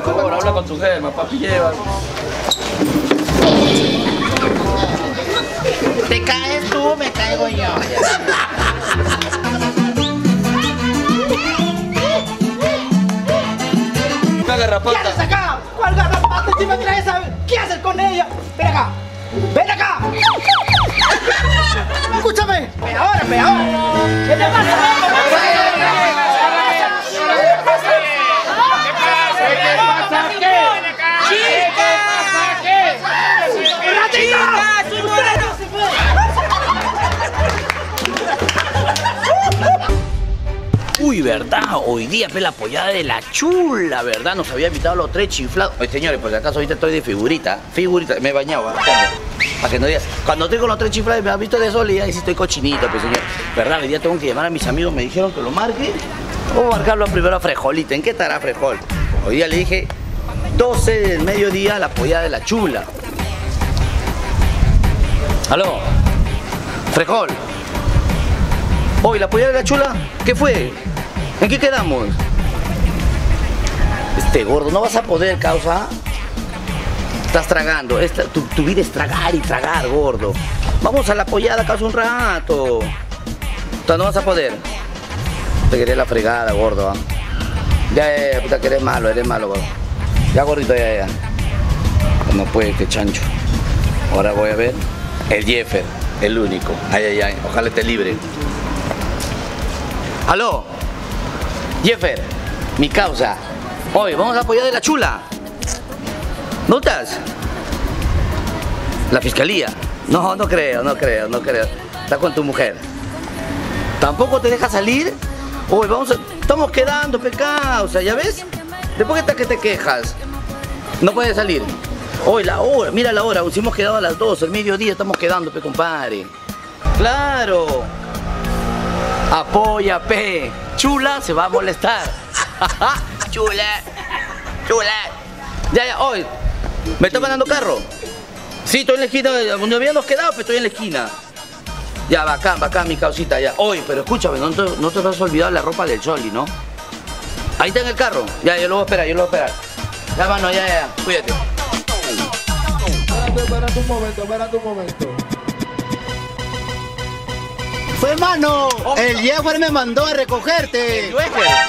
favor, habla con tu germa, papi, lleva. Te caes tú, me caigo yo. Una garrapata. ¿Qué haces acá? ¿Cuál garrapata? Encima de esa. ¿Qué haces con ella? Ven acá. ¡Ven acá! Escúchame. Ve ahora, ve ahora. ¿Qué te pasa? Uy, ¿verdad? Hoy día fue la pollada de la chula, ¿verdad? Nos había invitado a los 3 chiflados. Oye, señores, por si acaso ahorita estoy de figurita. Figurita, me he bañado, ¿verdad? Para que no digas. Cuando estoy con los 3 chiflados y me has visto de sol y ahí sí estoy cochinito, pues, señor. ¿Verdad? Hoy día tengo que llamar a mis amigos, me dijeron que lo marque. Vamos a marcarlo primero a Frejolita. ¿En qué estará Frejol? Hoy día le dije 12 del mediodía la pollada de la chula. ¿Aló? Frejol. Hoy, la pollada de la chula, ¿qué fue? ¿En qué quedamos? Gordo, no vas a poder, causa. Estás tragando. Tu vida es tragar y tragar, gordo. Vamos a la pollada, causa, un rato. Entonces no vas a poder. Te querés la fregada, gordo. Ya, puta, que eres malo, gordo. Ya, gordito, ya. No puede, que chancho. Ahora voy a ver el Jeffer, el único. Ay. Ojalá esté libre. ¡Aló! Jeffer, mi causa. Hoy, vamos a apoyar de la chula. ¿No estás? La fiscalía. No creo. Está con tu mujer. ¿Tampoco te deja salir? Hoy, estamos quedando, causa, ¿ya ves? Después que te quejas. No puedes salir. Hoy, la hora, mira la hora, si hemos quedado a las 12, el mediodía estamos quedando, compadre. ¡Claro! Apoya, Chula se va a molestar. Chula. Ya, hoy. ¿Me está mandando carro? Sí, estoy en la esquina. Donde habíamos quedado, pero estoy en la esquina. Ya, bacán, mi causita, ya. Hoy, pero escúchame, no te has olvidado la ropa del Choli, ¿no? Ahí está en el carro. Ya, yo lo voy a esperar. Ya, mano, ya. Cuídate. Espérate un momento. Fue, mano. El Jeffer me mandó a recogerte. El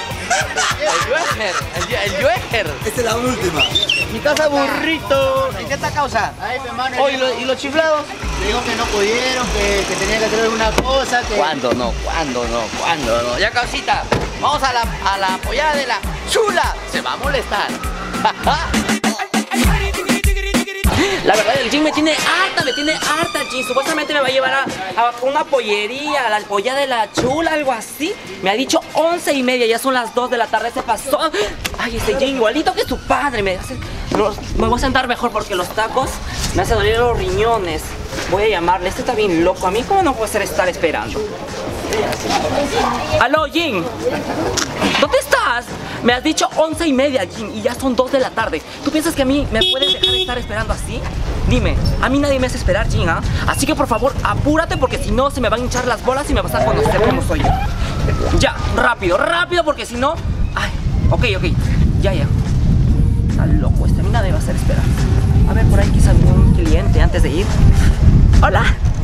Joeger. Esta es la última. Mi casa burrito. ¿En qué está causa? Ay, hermano. Oh, ¿y los chiflados? Le digo que no pudieron, que tenían que hacer alguna cosa. ¿Cuándo no? Ya, causita. Vamos a la pollada de la chula. Se va a molestar. La verdad, el Jin me tiene harta, Jin. Supuestamente me va a llevar a una pollería, a la pollada de la chula, algo así. Me ha dicho 11:30, ya son las 2 de la tarde, se pasó. Ay, ese Jin igualito que su padre. Me voy a sentar mejor porque los tacos me hacen doler los riñones. Voy a llamarle, este está bien loco. A mí, ¿cómo no puede ser estar esperando? Aló, Jin. ¿Dónde estás? Me has dicho 11:30, Jin, y ya son 2 de la tarde. ¿Tú piensas que a mí me puedes dejar de estar esperando así? Dime, a mí nadie me hace esperar, Jin, ¿ah? Así que por favor, apúrate porque si no se me van a hinchar las bolas y me vas a conocer cómo soy yo. Ya, rápido, porque si no... Ay, ok. Ya. Está loco, a mí nadie me va a hacer esperar. A ver, por ahí quizá algún cliente antes de ir. Hola.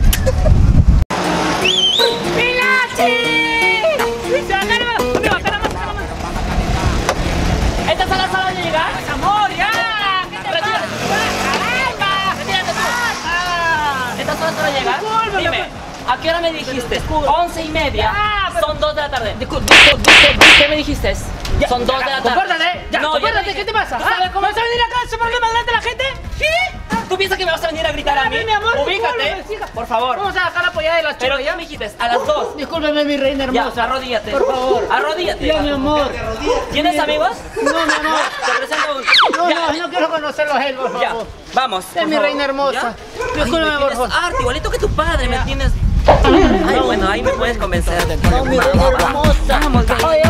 ¿Esta es la sala de llegar? ¡Amor, ya! ¿Qué te pasa? ¡Caramba! ¡Retírate tú! ¿Esta es la sala de llegar? Dime, ¿a qué hora me dijiste? 11:30. Son 2 de la tarde. ¿Qué me dijiste? Son 2 de la tarde. ¡Compórtate! ¡Ya, compórtate! ¿Qué te pasa? ¿Sabes cómo ¿Vas a venir acá a hacer problema delante de la gente? ¿Sí? ¿Tú piensas que me vas a venir a gritar a mí? Mi amor, ubícate, por favor. Vamos a sacar la pollada de la chula. Pero ya me dijiste, a las 2. Discúlpeme, mi reina hermosa. Ya, arrodíllate. Por favor. Arrodíllate. Ya, mi amor. ¿Tienes amigos? No, mi amor. Te presento un... No quiero conocerlos a él, por Ya, favor. vamos. Es mi reina hermosa. Discúlpeme, por favor. Igualito que tu padre, ¿me entiendes? Ay, bueno, ahí me puedes convencer. No, mi reina hermosa. Vamos, Ay,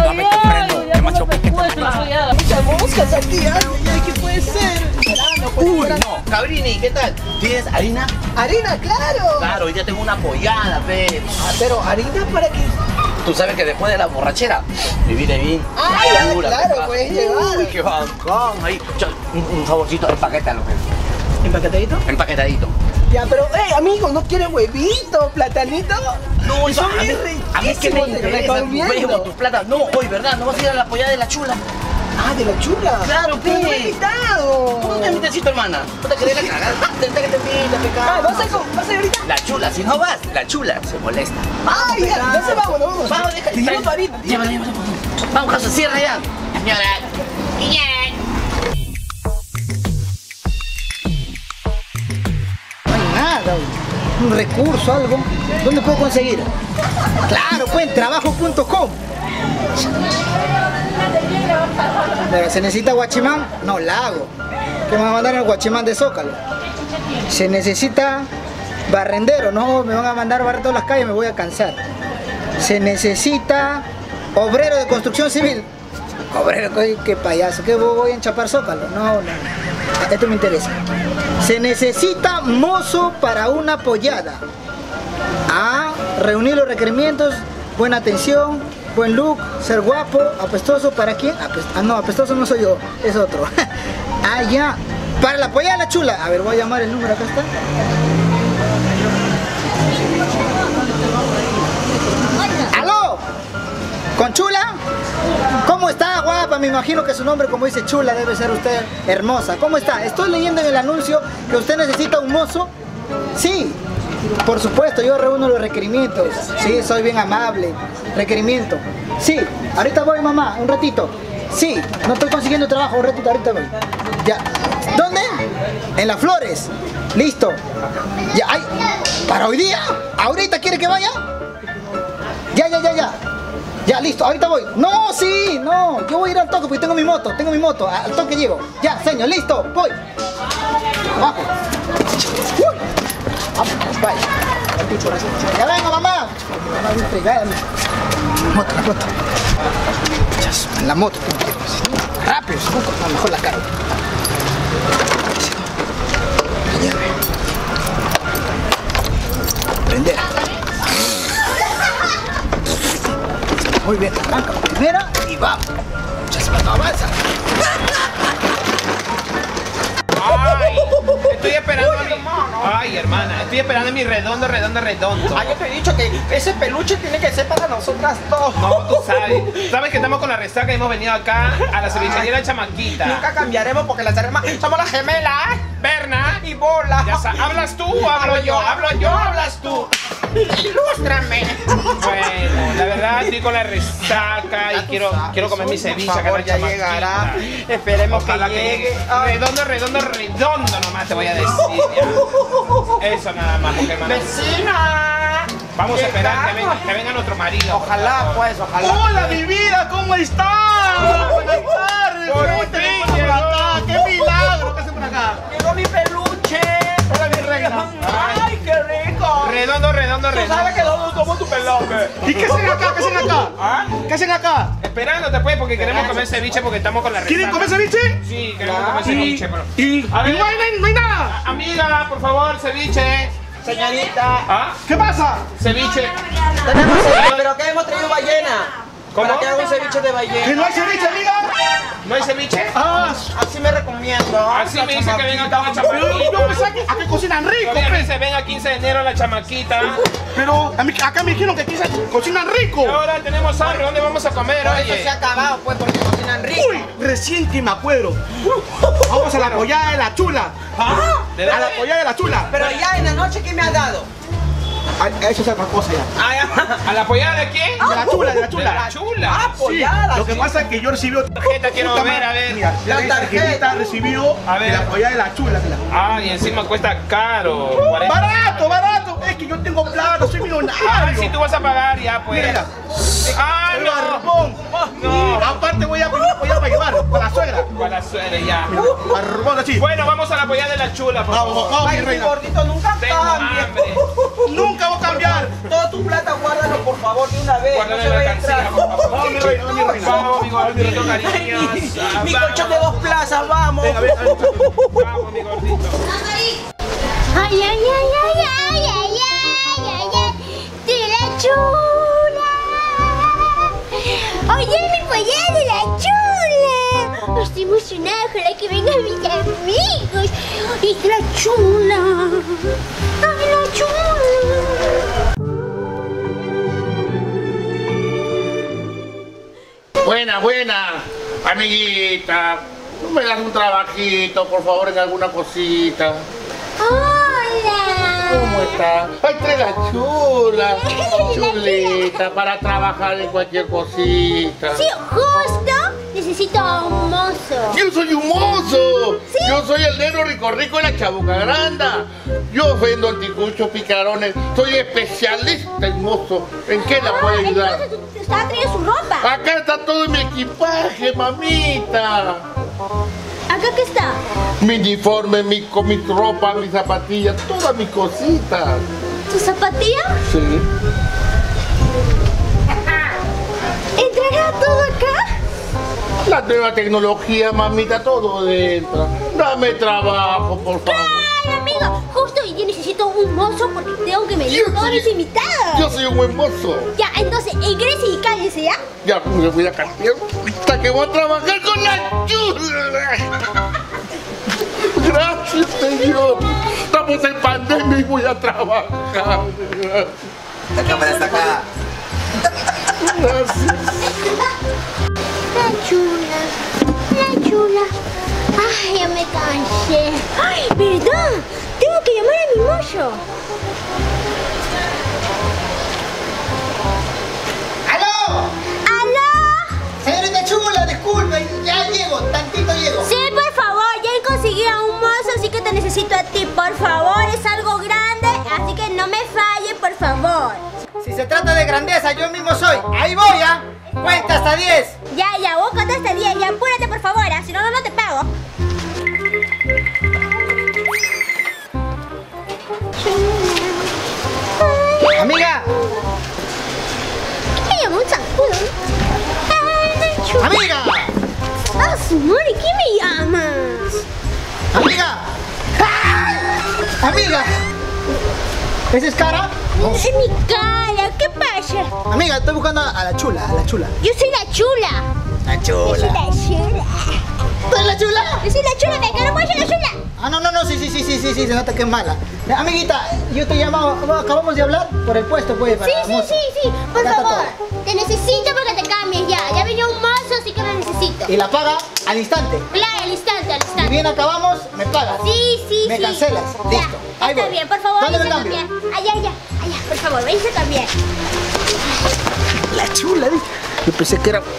muchas moscas aquí, ¿qué puede ser? Uy, no, Cabrini, ¿qué tal? ¿Tienes harina? Harina, claro. Claro, hoy ya tengo una pollada, pe. Pero harina para que... Tú sabes que después de la borrachera me viene bien. Ah, ya, claro, puedes llevar. Uy, qué bacán. Ahí, un saborcito, empaquétalo. ¿Empaquetadito? Empaquetadito. Ya, pero, amigo, ¿no quieres huevito, platanito? No, Son a mí, bien a mí es que me riquísimos, te interesa tu recomiendo. huevo, tus plata. No, hoy, ¿verdad? No vas a ir a la pollada de la chula. Ah, de la chula. Claro, Pero pe. me he invitado. ¿Cómo te invitas, hermana? ¿No te querés la cagada? Tenta que te invita, pecado. Ah, ¿vas a ir ahorita? La chula, si no vas, la chula se molesta. Ay, ya, entonces vámonos. Vamos, deja. Te llevo tu harina. Llévala. Vamos, casa, cierra ya. Señora. No hay nada, un recurso, algo. ¿Dónde puedo conseguir? Claro, pues en trabajo.com. Pero se necesita guachimán, no, lago. ¿Qué me van a mandar el guachimán de Zócalo? Se necesita barrendero, no, me van a mandar a barrer todas las calles, me voy a cansar. Se necesita obrero de construcción civil. Obrero, qué payaso, ¿qué voy a enchapar Zócalo? No, esto me interesa. Se necesita mozo para una pollada. A reunir los requerimientos, buena atención, buen look, ser guapo, apestoso, ¿para quién? No, apestoso no soy yo, es otro. Ah, ya, para la pollada de la chula. A ver, voy a llamar el número, acá está. ¡Aló! ¿Con chula? ¿Cómo está, guapa? Me imagino que su nombre, como dice chula, debe ser usted hermosa. ¿Cómo está? Estoy leyendo en el anuncio que usted necesita un mozo. Sí, por supuesto, yo reúno los requerimientos. Sí, soy bien amable. Requerimiento. Sí, ahorita voy, mamá, un ratito. Sí, no estoy consiguiendo trabajo, un ratito, ahorita voy. Ya. ¿Dónde? En Las Flores. Listo. Ya, ay, ¿para hoy día? ¿Ahorita quiere que vaya? Ya. Ya, listo, ahorita voy. No, sí, no. Yo voy a ir al toque porque tengo mi moto. Al toque llego. Ya, señor, listo, voy. Abajo. Uy. Vamos, vaya. Ya vengo, mamá. Mamá bien fregada. La moto. En la moto. Rápido, a lo mejor la cargo. La llave. Prender. Muy bien, arranca la primera y vamos. Ya no avanza. Ay, estoy esperando algo. Ay, hermana, estoy esperando mi redondo. Ah, yo te he dicho que ese peluche tiene que ser para nosotras dos. No, tú sabes que estamos con la resaca y hemos venido acá a la cevichería La Chamaquita. Nunca cambiaremos porque las hermanas somos las gemelas. Berna Y bola. Ya ¿hablas tú o hablo yo? Hablas tú. Ilústrame. Bueno, la verdad estoy con la resaca y quiero comer mi ceviche acá en La ya Chamaquita. llegará. Esperemos Ojalá que que llegue. llegue. Ay. Redondo nomás te voy a decir. Ya. Eso nada más, porque hermana, Vecina. vamos a esperar Llegamos. que venga nuestro marido. Ojalá, pues, ojalá. Hola, mi vida, ¿cómo estás? Buenas tardes. Por ¿Cómo fin tenemos por llegó. acá? ¡Qué milagro! ¿Qué hacen por acá? Llegó mi peluche. Hola, mi reina. Ay, qué rico. Redondo. Tú sabes que todos somos tu peluche. ¿Y qué hacen acá? ¿Qué hacen acá? ¿Ah? ¿Qué hacen acá? Esperándote pues porque queremos comer ceviche porque estamos con la resaca. ¿Quieren comer ceviche? Sí, queremos comer ceviche, pero... Y A ver. no hay nada. Amiga, por favor, ceviche. Señorita. ¿Ah? ¿Qué pasa? Ceviche. Tenemos ceviche, pero que hemos traído ballena. ¿Cómo? Para que haga un ceviche de ¿Que ballena. no hay ceviche, amiga? ¿No hay ceviche? Ah, Así me recomiendo. Así me dice que venga acá a la pero yo chamaquita. pensaba que acá cocinan rico, Todavía pues. se ven a 15 de enero a la chamaquita. Pero acá me dijeron que aquí cocinan rico. Y ahora tenemos hambre, ¿dónde vamos a comer? Por eso Oye. se ha acabado, pues, porque cocinan rico. Uy, recién que me acuerdo. Vamos a la pollada de la chula. ¿Ah? ¿De A la dónde? pollada de la chula. Pero ya en la noche, ¿qué me has dado? Eso es otra cosa ya. Ay, ¿A la pollada de quién? De la chula, de la De chula. la chula. Ah, Sí, pollada. lo que pasa es que yo recibí otra Tarjeta quiero ver, a ver. Mira, La la tarjeta tarjeta. recibió A ver. de la pollada de la chula. Mira. Ah, y encima cuesta caro. 40. Barato. Es que yo tengo plata, soy millonario. Ah, si tú vas a pagar ya, pues. Mira, Ah, el no. barbón. No. Aparte voy a para llevar con la suegra. Con la suegra ya. Barbón así. Bueno, vamos a la pollada de la chula, por favor. Vamos, mi Ay, mi reina. gordito, nunca Tengo cambie. hambre. Nunca voy a cambiar. Toda tu plata, guárdalo, por favor, de una vez. Guárdalo no en se la vaya a cancilla, entrar. por favor. Vamos, mi reina, vamos, mi reina. Vamos, mi gordito, cariños. Mi colchón de 2 plazas, vamos. Venga, venga. Vamos, mi gordito. Ay, ay, ay, ay, ay, ay, ay, ay, ay, de la chula. emocionada, ojalá que vengan mis amigos. ¡Es la chula! ¡Ay, la chula! Buena, amiguita. ¿No me das un trabajito, por favor, en alguna cosita? ¡Hola! ¿Cómo está? ¡Ay, trae la chula! Chulita, para trabajar en cualquier cosita. Sí, justo necesito un mozo. ¡Yo soy un mozo! ¿Sí? Yo soy el negro rico de la Chabuca Granda. Yo vendo anticuchos, picarones. Soy especialista en mozo. ¿En qué la puedo ayudar? Entonces tú estás trayendo su ropa. Acá está todo mi equipaje, mamita. ¿Acá qué está? Mi uniforme, mi ropa, mis zapatillas, todas mis cositas. ¿Tu zapatilla? Sí. ¿Entrará todo acá? La nueva tecnología, mamita, todo dentro. Dame trabajo, por favor. ¡Ay, amigo! Justo yo necesito un mozo porque tengo que medir todos mis invitados. Yo soy un buen mozo. Ya, entonces, ingrese y cállese, ¿ya? Ya, me voy a cambiar hasta que voy a trabajar con la chula. Gracias, señor. Estamos en pandemia y voy a trabajar. La cámara está acá. Gracias. La chula. Ay, ya me cansé. Ay, ¿verdad? Tengo que llamar a mi mozo. ¡Aló! ¿Aló? Señorita Chula, disculpe, ya llego, tantito llego. Sí, por favor, ya conseguí a un mozo, así que te necesito a ti, por favor. Es algo grande, así que no me falle, por favor. Si se trata de grandeza, yo mismo soy. Ahí voy, ¿ya? Cuenta hasta 10. Ya, vos contaste hasta 10, ya apúrate, por favor, si no, no te pago. Amiga, ¿Qué me llama un zancudo? Ay, la chula. amiga, Ah, su madre, ¿qué me llamas? amiga. ¡Ay! Amiga. ¿Esa es cara? Es mi cara, ¿qué pasa? Amiga, estoy buscando a la chula, Yo soy la chula. La Yo soy la chula. ¿Tú eres la chula? Yo soy la chula, me quedo con la chula. Ah, no, sí, se nota que es mala. Amiguita, yo te he llamado, acabamos de hablar por el puesto, pues, para Sí, mozo. por Acá está favor. Te necesito porque te cambies ya. Ya vino un mozo, así que lo necesito. Y la paga al instante. Claro, al instante, al Y instante. bien acabamos, me pagas. Sí. Me cancelas, Ya, listo. Ahí está voy. bien, por favor, ¿Dónde me váyase a cambio? cambiar. Allá, por favor, váyase a cambiar. La chula, ¿viste? Yo pensé que era...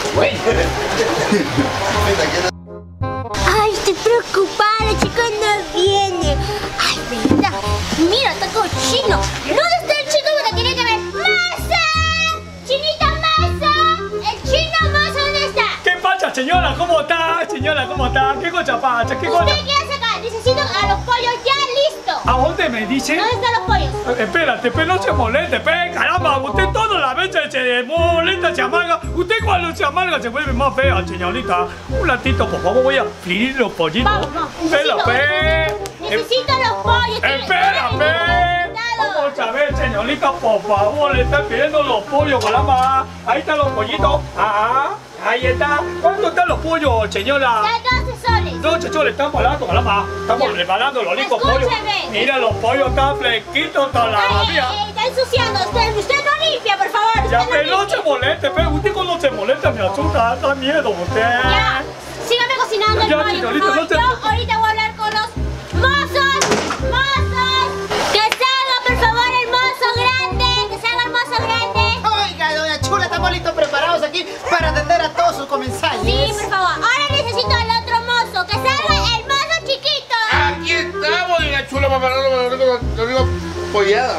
Ay, estoy preocupada, el chico no viene. Ay, verdad. Mira, está cochino. ¿Dónde está el chico que te tiene que ver? ¡Masa! ¡Chinita Masa! ¡El chino Masa, ¿dónde está? ¿Qué pasa, señora? ¿Cómo está? Señora, ¿cómo está? ¿Qué cosa pasa? ¿Qué cosa? ¿Usted qué hace acá? Necesito a los pollos ya listos. ¿A dónde me dice? ¿Dónde están los pollos? Espérate, no se moleste, caramba, usted todas las veces se molesta, se amarga. Usted cuando se amarga se vuelve más fea, señorita. Un ratito, por favor, voy a freír los pollitos. Vamos, Espera, necesito los pollos. Espérame. Vamos a ver, señorita, por favor, le están pidiendo los pollos, caramba. Ahí están los pollitos. Ahí está. ¿Cuánto están los pollos, señora? Ya 12 soles. 12 soles, están baratos, caramba. Estamos Ya. preparando los ricos pollos. Escúcheme. Mira, los pollos están fresquitos todavía. Está ensuciando. Usted no limpia, por favor. Ya, Usted pero no no limpia. se moleste, pero usted cuando se molesta me asusta, da miedo usted. Ya. Sígame cocinando el Ya, pollo, por señorita, favor. no se- Yo ahorita voy a hablar con los mozos. ¡Mozos! ¡Que salga, por favor, el mozo grande! ¡Que salga el mozo grande! Oiga, doña Chula, estamos listos, preparados aquí para atender a todos sus comensales. Sí, por favor. Ahora necesito al otro mozo. ¡Que salga el mozo chiquito! Aquí estamos, doña Chula, para lo digo pollada.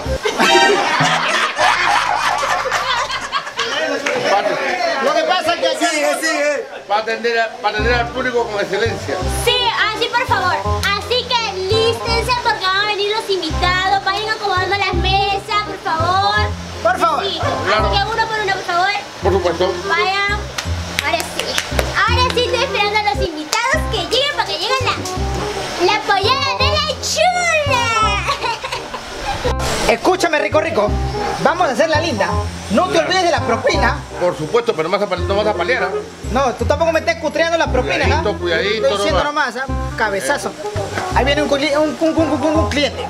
Lo que pasa es que aquí... Para atender al público con excelencia. Sí, así por favor. Así que lístense porque van a venir los invitados. Vayan acomodando las mesas, por favor. Por favor. Sí. Claro. Así que uno por uno, por favor. Por supuesto. Vayan. Ahora sí. Ahora sí estoy esperando a los invitados que lleguen para que lleguen la pollada de la chula. Escúchame, rico. Vamos a hacer la linda. No te olvides de la propina. Por supuesto, pero no vas a palear, ¿ah? No, tú tampoco me estés cutreando la propina, ¿ah? Cuidadito, cuidadito, Estoy diciendo nomás. nomás, ¿ah? Cabezazo. Ahí viene un cliente.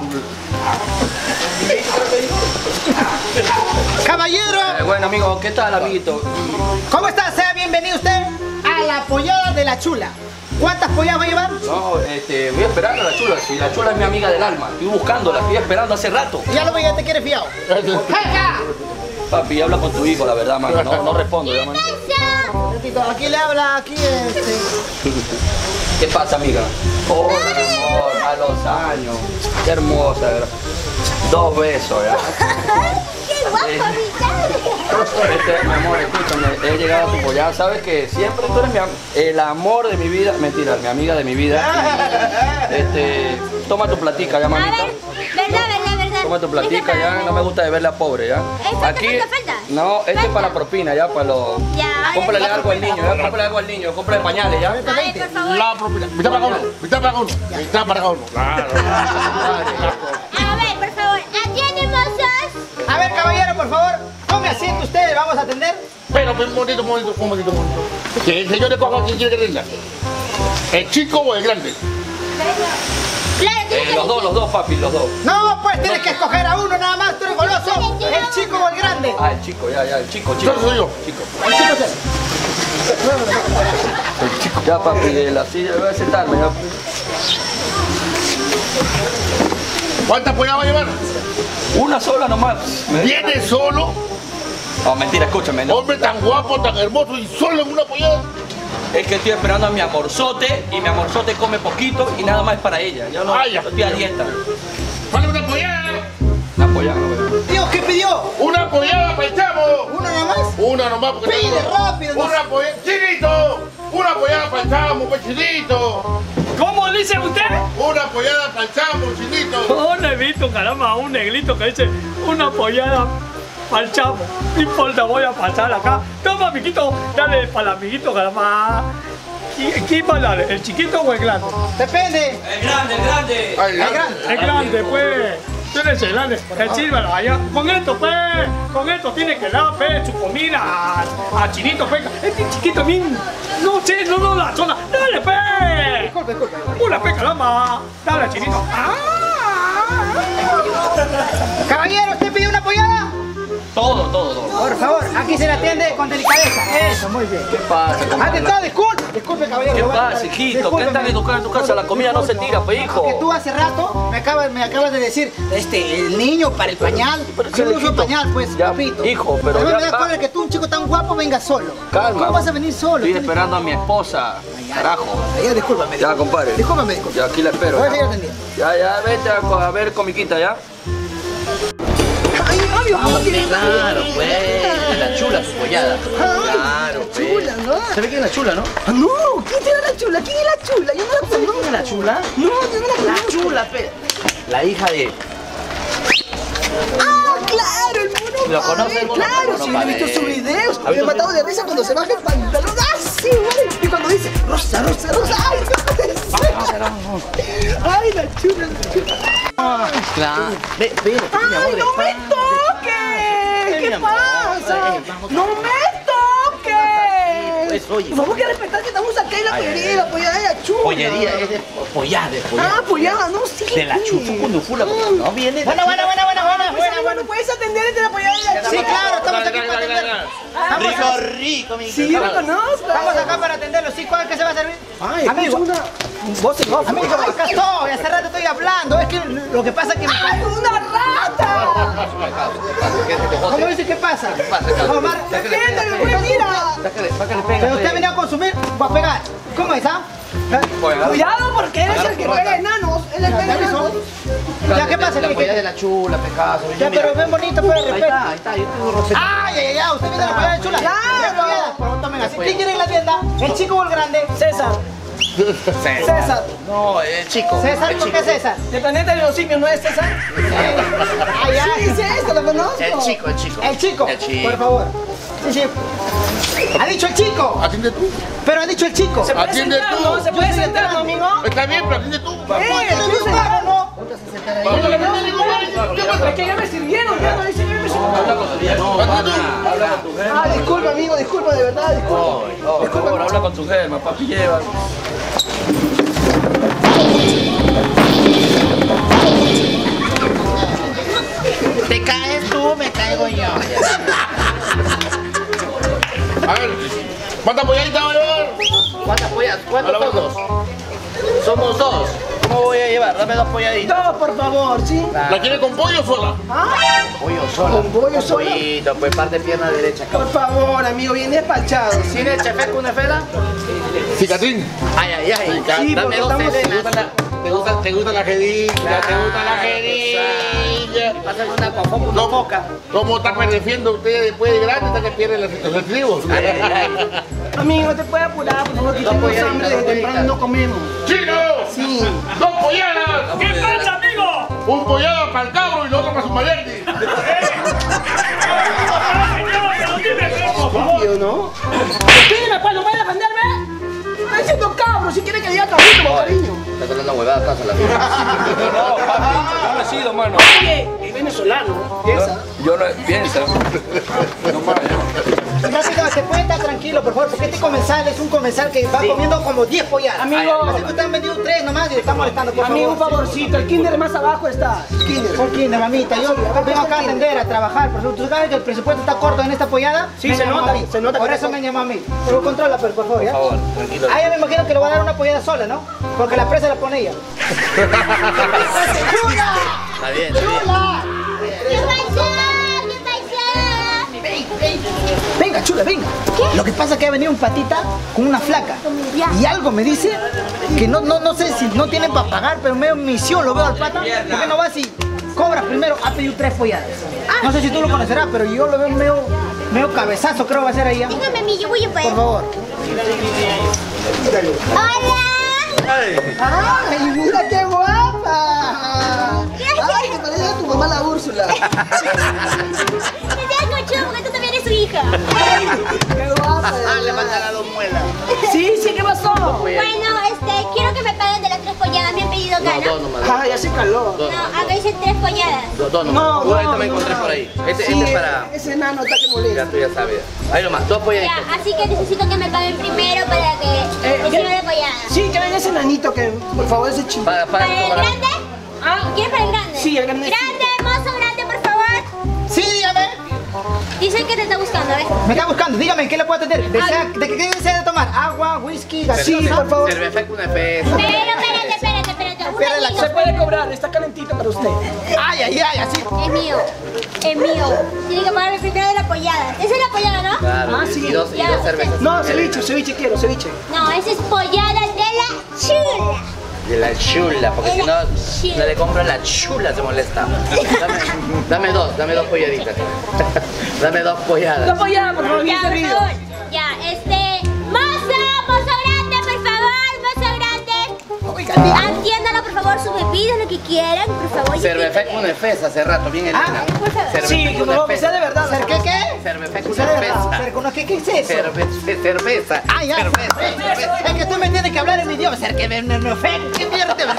Caballero, Bueno, amigo, ¿qué tal, amiguito? ¿cómo está? Sea bienvenido usted a la pollada de la chula. ¿Cuántas polladas va a llevar? No, voy a esperar a la chula. Si la chula es mi amiga del alma, estoy buscándola, estoy esperando hace rato. Ya lo veía, te quieres fiado. ¡Jaja! Papi, habla con tu hijo, la verdad, mano. No respondo, ya, mano. Aquí le habla, aquí ¿Qué pasa, amiga? Hola, mi amor, a los años. Qué hermosa, ¿verdad? 2 besos, ¿ya? ¡Qué guapo, Mi amor, escúchame, he llegado a tu pollada. Sabes que siempre tú eres el amor de mi vida. Mentira, mi amiga de mi vida. Toma tu platica, ya, A mamita. ver, verdad. Toma tu platica, ya. No me gusta de verla pobre, ya. Falta. No, este es para la propina, ya, para los... Ya. Cómprale algo al niño, ya. Cómprale algo al niño. Cómprale pañales, ya. A ver, por favor. La propina. Mitad para uno. Mitad para uno. Mitad para uno. Claro. A ver, por favor. Atiende, mozos. A ver, caballero, por favor, tome asiento usted, vamos a atender. Pero, un momentito. Que el señor le coja quien quiere que tenga. ¿El chico o el grande? Claro, tienes que Los dos, papi, los dos. No, pues tienes que escoger a uno nada más, tú eres goloso. ¿El chico o el grande? Ah, el chico, ya, el chico. Yo soy yo. Chico. El chico es él. Ya, papi, de la silla, voy a sentarme, ya. ¿Cuántas polladas va a llevar? Una sola nomás. ¿Viene solo? No, mentira, escúchame, no. Hombre tan guapo, tan hermoso y solo en una pollada. Es que estoy esperando a mi amorzote y mi amorzote come poquito y nada más es para ella. Yo no, Ya. yo estoy a dieta. ¿Vale una pollada? Una pollada, güey. Dios, ¿qué pidió? ¡Una pollada para el chavo! ¿Uno nada más? Una nomás porque... Pide rápido, no ¡Una pollada! ¡Chinito! ¡Una pollada para el chavo, pues, chinito! ¿Cómo dice usted? ¡Una pollada para el chavo, chinito! Oh, no he visto, caramba, un negrito que dice una pollada para el chavo. No importa, voy a pasar acá. Toma, amiguito, dale para el amiguito, caramba. ¿Quién va a darle? ¿El chiquito o el grande? Depende. El grande. Ay, El grande. El grande, pues. Tú eres el grande. Sírvalo allá. Con esto, pues. Con esto tiene que dar, pues, su comida a Chinito, pues. Este chiquito, min. No sé, no, la zona. Dale, pues. Disculpe. Una pe, caramba. Dale, Chinito. Caballero, ¿usted pide una pollada? Todo. Por favor, aquí se le atiende con delicadeza. Eso, muy bien. ¿Qué pasa? Ante todo, disculpe, caballero. ¿Qué lo voy a- pasa, hijito? ¿Qué Discúlpeme. están educando en tu casa? La comida no se tira, pe, Que hijo. tú hace rato me acabas de decir, el niño para el pañal. Yo no uso hijito, pañal, pues, ya, papito. hijo, pero Además, ya me da calma. pena que tú, un chico tan guapo, venga solo. Calma. ¿Cómo vas a venir solo? Estoy esperando a mi esposa. Carajo. Ya, discúlpame. Ya, compadre. Discúlpame. Ya, aquí la espero. Voy a ya. seguir atendiendo. Ya, vete a ver comiquita, ¿ya? Claro, pues. La chula, su pollada. Claro, pues. Chula, ¿no? ¿Sabe quién es la chula, no? Ah, no, ¿quién tiene la chula? ¿Quién es la chula? Yo no la conozco. ¿Quién es la chula? No, yo no la conozco. La chula, pe. La hija de... Ah, claro, el mono. ¿Lo conoces? Claro, sí, he visto sus videos. Me he matado de risa cuando se baja el pantalón. ¡Ah, sí, güey! Y cuando dice, Rosa. ¡Ay, no puede ser! ¡Ay, la chula! Claro. Ve, ¡Ay, no me toques! ¿Qué pasa? ¡No me toques! Pues, oye. Por favor, que respetar que estamos acá en la pollería, la pollada de la chula. Pollería, es de pollada, Ah, pollada, no, sí. De la chufa cuando fula, no viene. Bueno. ¿Puedes atender desde la pollada de la chula? Sí, claro, estamos aquí para atender. Rico, mi Sí, lo conozco. Estamos acá para atenderlo. ¿Sí? ¿Cuál es que se va a servir? Ay, amigo. Amigo, acá estoy. Hace rato estoy hablando. Es que lo que pasa es que... ¡Ay, una rata! ¿Cómo dice? ¿Qué pasa? ¿Qué pasa, Omar, defiéndelo, pues, mira. Sácale pega. Pero usted venía a consumir, va a pegar. ¿Cómo es, ah? Cuidado porque eres el que juega enanos. Él es el enanos. Ya, ¿qué pasa? La pollada de la chula, pecazo. Ya, pero ven bonito, pero Ahí respeto. está, yo tengo respeto. ¡Ay, usted viene a la pollada de chula! ¡Claro! Pero tomen así. ¿Quién quiere en la tienda? ¿El chico o el grande? César. César. No, el chico. César, ¿por qué César? ¿Del planeta de los simios no es César? Ah, ya. Sí, César, lo conozco. El chico. El chico, El chico. por favor. Sí. Ha dicho el chico. Atiende tú. Pero ha dicho el chico. Atiende tú. ¿Se puede sentar, amigo? Está bien, pero atiende tú. ¿Quieres sentar o no? Vamos. Es que ya me sirvieron, ya no dice que me sirvieron. Habla con tu jefe. No, pana, habla con tu jefe. Ah, disculpa, amigo, disculpa, de verdad, disculpa. Por favor, habla con tu jefe, papi, lleva. Te caes tú, me caigo yo. A ver, ¿cuántas polladitas va a llevar? ¿Cuántas pollas? ¿Cuántos somos? Somos dos. ¿Cómo voy a llevar? Dame 2 polladitas. Dos, por favor, ¿sí? ¿La quiere con pollo o sola? Pollo sola. ¿Con pollo sola? Pollito, pues parte pierna derecha. Por favor, amigo, bien despachado. ¿Tiene chefe con una fela? Cicatín. Ay, ay, ay. Sí, Dame porque 2 estamos- Helenas. ¿Te gusta la jedilla? ¿Te gusta la jedilla? Pásame una con una coca. ¿Cómo está perdiendo usted después de grande hasta que pierde los estribos? Ay, ay, ay. Amigo, te puedes apurar, por favor, que Dos tenemos polladitas, hambre, dos desde temprano polladitas. no comemos. ¡Chino! Sí. 2 polladas. ¿Qué pasa, amigo? Un pollado para el cabro y el otro para su malerdi. Señor, pero dime, por favor. Obvio, ¿no? Espérame, pues, ¿no puedes defenderme? Está diciendo cabro, si quiere que diga cabrito, con cariño. Estás hablando huevadas, casa la vida. No, papi, yo no he sido, mano. Oye, es venezolano, piensa. Yo no piensa. No más, Rápido, se puede estar tranquilo, por favor, porque este comensal es un comensal que va comiendo como 10 polladas. Amigo. Así que ustedes han vendido 3 nomás y le están molestando, por Amigo, un favor. favorcito, el kinder más abajo está. Kinder. Por kinder, mamita, yo vengo acá a atender, a trabajar, por favor. ¿Tú sabes que el presupuesto está corto en esta pollada? Sí, Me se llamó nota, a mí. se nota que Por está eso me llamó a mí. Pero controla, por favor, ¿ya? Por favor, tranquilo. Ah, ya me imagino que le va a dar una pollada sola, ¿no? Porque la presa la pone ella. ¡Chula! Está bien, está bien. ¡Chula! ¿Qué pasa? Venga, chula, venga. ¿Qué? Lo que pasa es que ha venido un patita con una flaca. Ya. Y algo me dice que no sé si no tienen para pagar, pero medio misión lo veo al pata. ¿Por qué no vas y cobras primero? Ha pedido 3 polladas. No sé si tú lo conocerás, pero yo lo veo medio cabezazo, creo que va a ser ahí. ¿eh? Déjame a mí, yo voy a Por poder. favor. ¡Hola! ¡Ay, mira qué guapa! ¡Ay, te parece a tu mamá la Úrsula! Que seas cochudo porque tú también eres su hija. ¡Qué guapa! Le manda las 2 muelas. Sí, sí, ¿qué pasó? Bueno, quiero que me paguen de las 3 polladas. Me han pedido No, gana. 2 nomás. ¡Ay, hace calor! Dos. No, acá dicen 3 polladas. 2 nomás. No, Tú ahorita no, me no, encontré no. por ahí. Este Sí, es para... ese enano está que molesta. Ya tú ya sabes. Ahí nomás, 2 polladitas. Ya, así que necesito que me paguen primero para que reciba la pollada. Sí, que venga ese enanito que, por favor, ese chico. Para ¿Para el cobrar. grande? ¿Quieres para el grande? Sí, el grande. Grande, mozo grande, por favor. Sí, dígame. Dicen que te está buscando, ¿ves? Me está buscando, dígame, ¿en qué le puedo atender? ¿De qué desea de tomar? ¿Agua, whisky, gaseosa? por favor. Cerveza con una pesa. Pero espérate. Espera, Un Se puede cobrar, está calentito para usted. Ay, ay, ay, así. Es mío. Tiene que pagarme primero de la pollada. Esa es la pollada, ¿no? Claro, Ah, sí. y dos cervezas. No, ceviche quiero, ceviche. No, esa es pollada de la chula. De la chula, porque si no, no le compro la chula, se molesta. Dame 2 polladitas. Dame 2 polladas. No pollada, por favor, bien Ya, por servido. favor. Ya, mozo grande, por favor, mozo grande. Oiga, diga. Atiéndalo, por favor, sus bebidas, lo que quieran, por favor. Cerveza con una fesa hace rato, bien Elena. por favor. Sí, por favor, que sea de verdad. ¿Qué? Cerveza con ¿Sea una de verdad? fesa. ¿Qué es eso? Cerveza. Ay, ay, Cerveza. es que tú me tienes que hablar en mi idioma. ¿Qué mierda te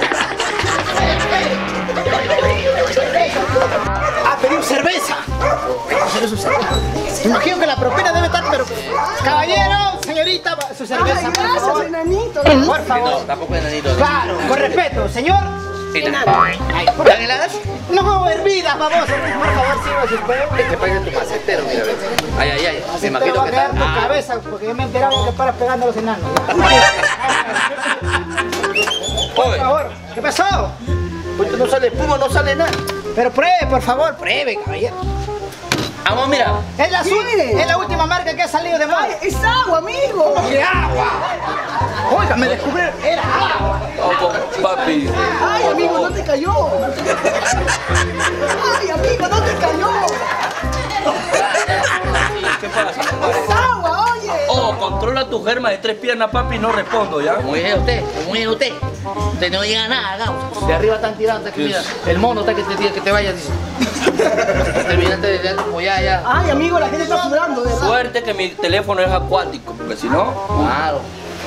ha pedido cerveza? Me imagino que la propina debe estar, pero... Caballero, señorita, su cerveza, Ay, por gracias, favor. enanito. Por No, favor. tampoco enanito. Claro, con respeto, señor. ¿Están heladas? No, hervidas, baboso. Por favor, siga si puede. Este país es tu macetero, mira, ves. Ay, ay, ay. Me Te imagino va que a quedar están. tu cabeza, porque yo me enteraba que paras pegando a los enanos. Por favor, ¿qué pasó? Pues no sale espuma, no sale nada. Pero pruebe, por favor, pruebe, caballero. Vamos, mira. Es la, Sí. es la última marca que ha salido de moda. Ay, es agua, amigo. ¡Qué agua! Oiga, me descubrí, era agua. papi. Ay, amigo, no te cayó. Ay, amigo, no te cayó. ¿Qué pasa? Es agua, oye. Oh, controla tu germa de 3 piernas, papi, no respondo, ¿ya? Como dije usted, como dije usted. Usted no llega a nada, gaucho. De arriba están tirando, hasta que mira, el mono está que te vayas, dice. Terminaste de dar tu ya. Ay, amigo, la gente está sudando, ¿verdad? Suerte que mi teléfono es acuático, porque si no... Claro.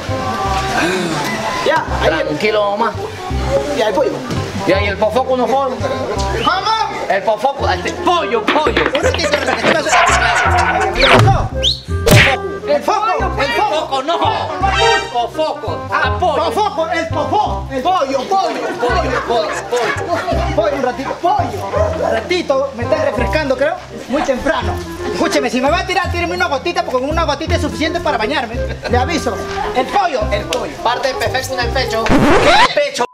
Ya, ahí, Tranquilo, mamá. ya, el pollo. Ya, y el pofoco no fue. ¡Vamos! El pofoco, pollo. Un ratito, ¿qué pasó? ¿Qué pasó? El foco. No. Pofoco. Pollo. Pofoco, el popó. El pollo. Un ratito, me está refrescando, creo. Muy temprano. Escúcheme, si me va a tirar, tíreme una gotita, porque con una gotita es suficiente para bañarme. Le aviso. El pollo. Parte perfecta en el pecho. ¿Qué? Pecho.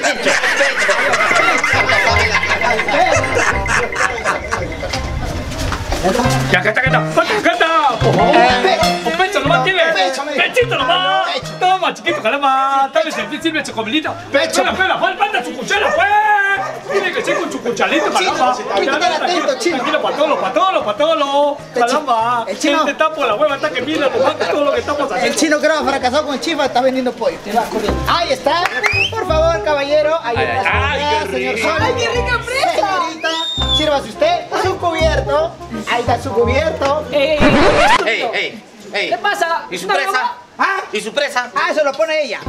Ya, canta. Por favor. Un pecho nomás tiene. Pechito nomás. Toma, chiquito, caramba. Dale, sirve chocomelita. Espera, falta su cuchara, pues. Tiene que ser con su cucharita, caramba. Tranquilo, patolo. Caramba. El chino. Este tapo la hueva, está que mira todo lo que estamos haciendo. El chino, creo, fracasado con Chifa, está vendiendo pollo. Ahí está. Por favor, caballero. Ahí está. Señor Sol. ¡Ay, qué rica presa! Señorita, sírvase usted su cubierto. Ahí está su cubierto. Ey. ¿Qué pasa? ¿Y su ¿Una presa? broma? ¿Y su presa? Eso lo pone ella.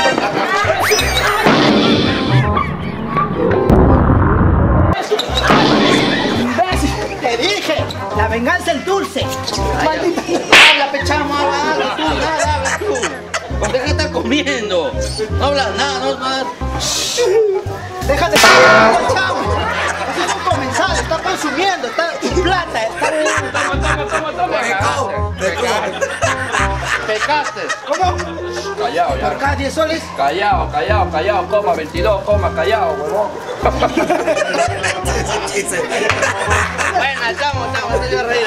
Te dije, la venganza es dulce. Maldita. Habla, pechamo, habla tú. ¿Por qué estás comiendo? No hablas nada, no más. Déjate, chavo. Ese es un comensal, está consumiendo, está tu plata. Pecaste. ¿Cómo? Callado ya. Por cada 10 soles. Callado, coma 22, callado, huevón. Bueno, estamos, te voy a reír.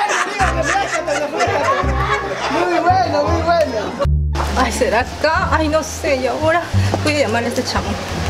Muy bueno. Ay, ¿será acá? Ay, no sé, y ahora voy a llamarle a este chamo.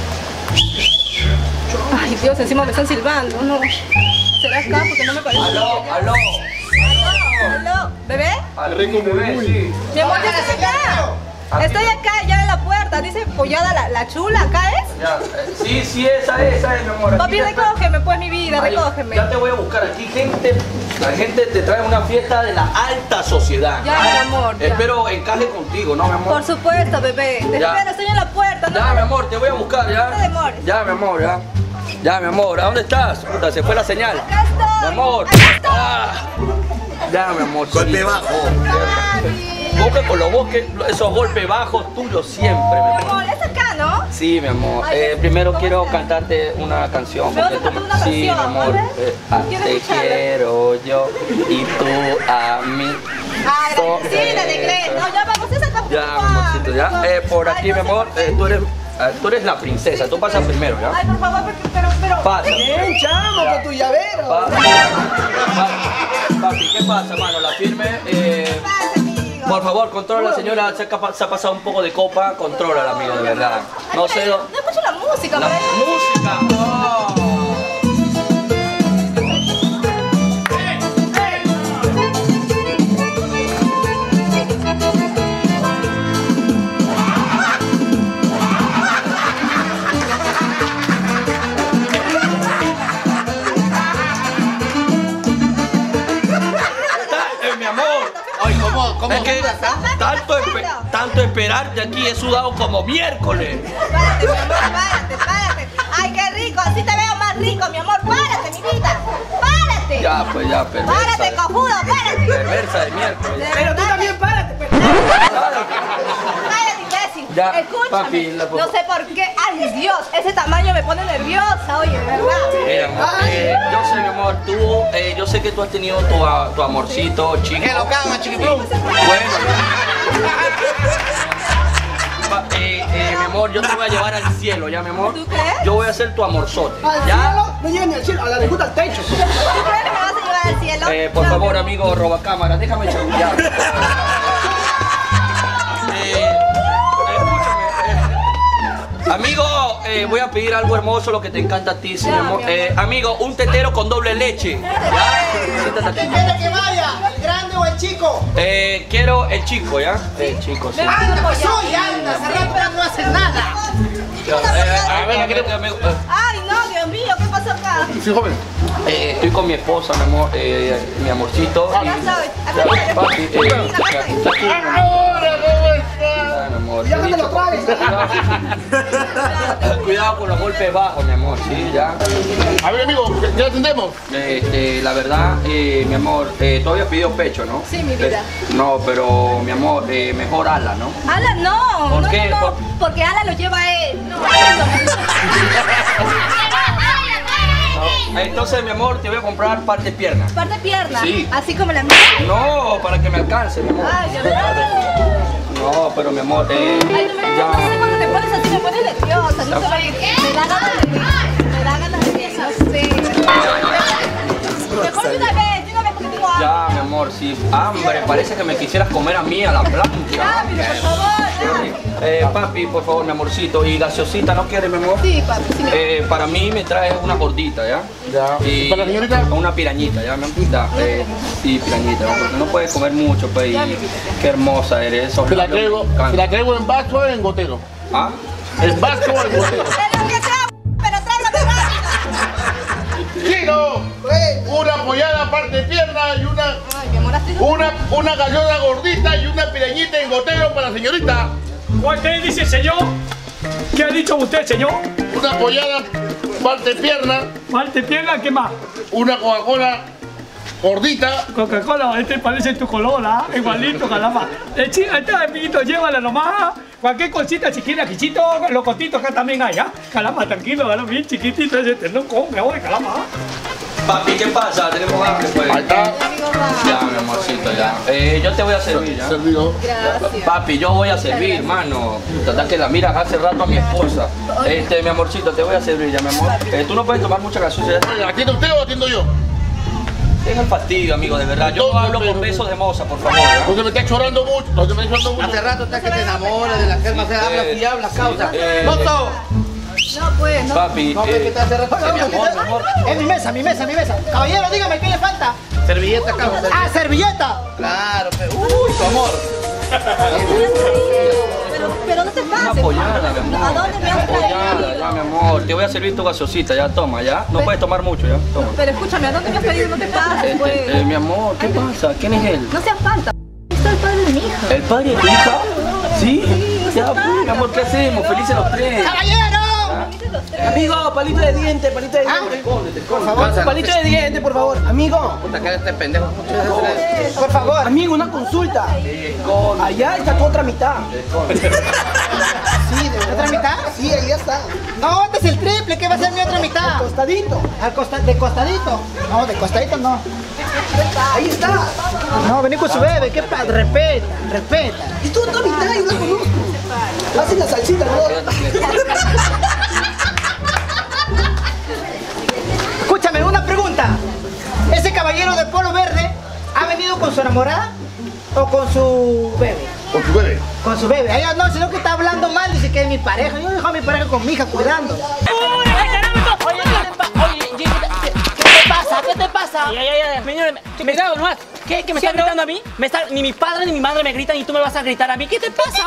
Ay, Dios, encima me están silbando, no. ¿Será acá? Porque no me parece. Aló. ¿Aló? ¿Bebé? Rico, bebé, sí. Mi amor, ya estoy acá. Estoy acá, ya en la puerta. Dice pollada la chula, ¿acá es? Ya, sí, esa es, mi amor. Papi, recógeme, pues, mi vida, recógeme. Ya te voy a buscar aquí, la gente te trae una fiesta de la alta sociedad. Ya, mi amor, ya. Espero encaje contigo, ¿no, mi amor? Por supuesto, bebé. Te Ya. espero, estoy en la puerta. No, Ya, mi amor, te voy a buscar, ya. No te demores. Ya, mi amor, ya. Ya, mi amor, ¿a dónde estás? Puta, se fue la señal. Acá estoy. Mi amor. Acá estoy. Ya, mi amor. Golpe bajo. Papi. Busca con los bosques, esos golpes bajos tuyos siempre, mi Mi amor. amor, es acá, ¿no? Sí, mi amor. Ay, Primero ¿cómo quiero está? cantarte una canción. ¿Me vas a porque tú cantar una Sí, mi canción? amor. A ver. Quiero Te escucharla. quiero yo y tú a mí. Ay, sí, de inglés. No, ya vamos a sacar. Ya, mi amorcito, ya. Por aquí, mi amor, tú eres la princesa. Tú pasas primero, ¿ya? Ay, por favor, pero. Pasa. Ven, chamo, con tu llavero. Papi, ¿qué pasa, mano? La firme. Pasa, amigo. Por favor, controla, la señora. Se ha pasado un poco de copa. Controla, amigo, de verdad. No sé. No escucho la música, La por ahí. música. Oh. Mi amor. Ay, ¿cómo? Es que tanto esperar de aquí he sudado como miércoles. Párate, mi amor, párate. Ay, qué rico. Así te veo más rico, mi amor. Párate, mi vida. Párate. Ya, pues ya, perversa. Párate, cojudo, párate. Perversa de miércoles. Pero tú también párate, pues. Cállate, imbécil. Ya, Escúchame. papi, no sé por qué. Ay, Dios, ese tamaño me pone nerviosa, oye, de verdad. Mira, amor, yo sé, mi amor, yo sé que tú has tenido tu amorcito chico. ¿Qué lo caga, chiquiplum? Bueno. Mi amor, yo te voy a llevar al cielo, ¿ya, mi amor? ¿Tú crees? Yo voy a ser tu amorzote, Al ¿ya? cielo, no llega ni al cielo, a la lejuta al techo. ¿Tú crees que me vas a llevar al cielo? Por No, favor, mi amor. amigo robacámara, déjame chullar. Amigo, voy a pedir algo hermoso, lo que te encanta a ti, sí, mi amor. Amigo, un tetero con doble leche. ¿Ya? Siéntate aquí. ¿Quién quiere que vaya? ¿El grande o el chico? Quiero el chico, ¿ya? El chico, sí. Anda, pues hoy anda, hace rato no haces nada. A ver, amigo. Ay, no, Dios mío, ¿qué pasó acá? Sí, joven. Estoy con mi esposa, mi amor, mi amorcito. Acá estoy. Ya, papi, aquí. Ahora, ¿cómo estás? Mi amor. Ya que te lo traes. Cuidado con los golpes bajos, mi amor, sí, ya. A ver, amigo, ¿qué atendemos? La verdad, mi amor, tú habías pedido pecho, ¿no? Sí, mi vida. No, pero, mi amor, mejor ala, ¿no? Ala, no. ¿Por no, qué? no, no, porque Ala lo lleva a él. No, eso. Entonces, mi amor, te voy a comprar parte pierna. Parte pierna. Sí. Así como la mía. No, para que me alcance, mi amor. Ay, ya verdad. No, pero mi amor, Ay, no sé, cuando te pones así me pones nerviosa. No sé, me da ganas de eso. Sí. Mejor de una vez, porque tengo hambre. ya, mi amor, sí. Hambre, parece que me quisieras comer a mí a la plancha. Ya, pero por favor, ya. Papi, por favor, mi amorcito. ¿Y gaseosita no quieres, mi amor? Sí, papi, sí Para mí me traes una gordita, ¿ya? Ya. Y ¿Para la señorita? una pirañita, ¿ya? Sí, pirañita, ¿no? Porque no puedes comer mucho, pues. Y qué hermosa eres. Esos ¿Se la labios traigo en vaso o en gotero? ¿Ah? ¿En vaso o en gotero? De lo que sea, pero tráigame rápido. ¡Chino! Una apoyada parte pierna y una... Ay, mi amor, así no. Una gallola gordita y una pirañita en gotero para la señorita. ¿Qué dice, señor? ¿Qué ha dicho usted, señor? Una apoyada parte pierna, Parte pierna, ¿qué más? una Coca-Cola gordita. Coca-Cola, este parece tu color, ¿ah? Igualito, caramba. Este amiguito, llévala nomás. Cualquier cosita, si quieres, quisito, los cotitos acá también hay, ¿ah? Caramba, tranquilo, ¿no? Bien chiquitito ese, no come hoy, caramba. Papi, ¿qué pasa? Tenemos hambre, pues. Ahí está. Ya, mi amorcito, ya. Yo te voy a servir, ¿ya? Servido. Gracias. Papi, yo voy a servir, mano. Trata que la miras hace rato a mi esposa. Mi amorcito, te voy a servir ya, mi amor. Tú no puedes tomar mucha gaseosa. ¿Atiende usted o atiendo yo? Tenga el fastidio, amigo, de verdad. Yo no hablo con besos de moza, por favor. ¿Ya? No se me está chorando mucho. No se me está chorando mucho. Hace rato está que te enamoras de la germa, se habla y habla, causa. ¡Moto! No, pues, no. Papi, No, que te hace rato que mi amor, mi amor. Es mi mesa, mi mesa, mi mesa. Caballero, dígame, ¿qué le falta? Servilleta, causa. ¡Ah, servilleta! Claro, pero. ¡Uy, tu amor! Pero no te una pases. apoyada, mi amor. ¿A dónde me has Apoyada, traído? ya, mi amor. Te voy a servir tu gaseosita, ya, toma, ya. No puedes tomar mucho, ya, toma. Pero escúchame, ¿a dónde me has traído? No te pases, pues. Mi amor, ¿qué pasa? ¿Quién es él? No seas falta. Está el padre de mi hija. ¿El padre de tu hija? ¿Sí? Ya, pues, mi amor, ¿qué hacemos? Felices los tres. ¡Caballero! Amigo, palito de diente, palito de diente. Por favor, Palito de diente, por favor. Amigo, Puta, que este pendejo. Por favor. amigo, una consulta. Allá está tu otra mitad. Sí, ¿de otra mitad? Sí, ahí está. No, este es el triple, ¿qué va a ser mi otra mitad? Costadito. ¿De costadito? No, de costadito no. Ahí está. No, vení con su bebé, ¿qué pasa? Respeta, respeta. Y tu otra mitad, yo la conozco. Hacen la salsita, ¿no? Escúchame, una pregunta. ¿Ese caballero de polo verde ha venido con su enamorada o con su bebé? Con su bebé. Con su bebé. Ella no, sino que está hablando mal, dice que es mi pareja. Yo dejo a mi pareja con mi hija cuidando. ¿Qué te pasa? ¿Qué te pasa? Señor, me cago nomás. ¿Qué? ¿Que me estás gritando a mí? Ni mi padre ni mi madre me gritan y tú me vas a gritar a mí. ¿Qué te pasa?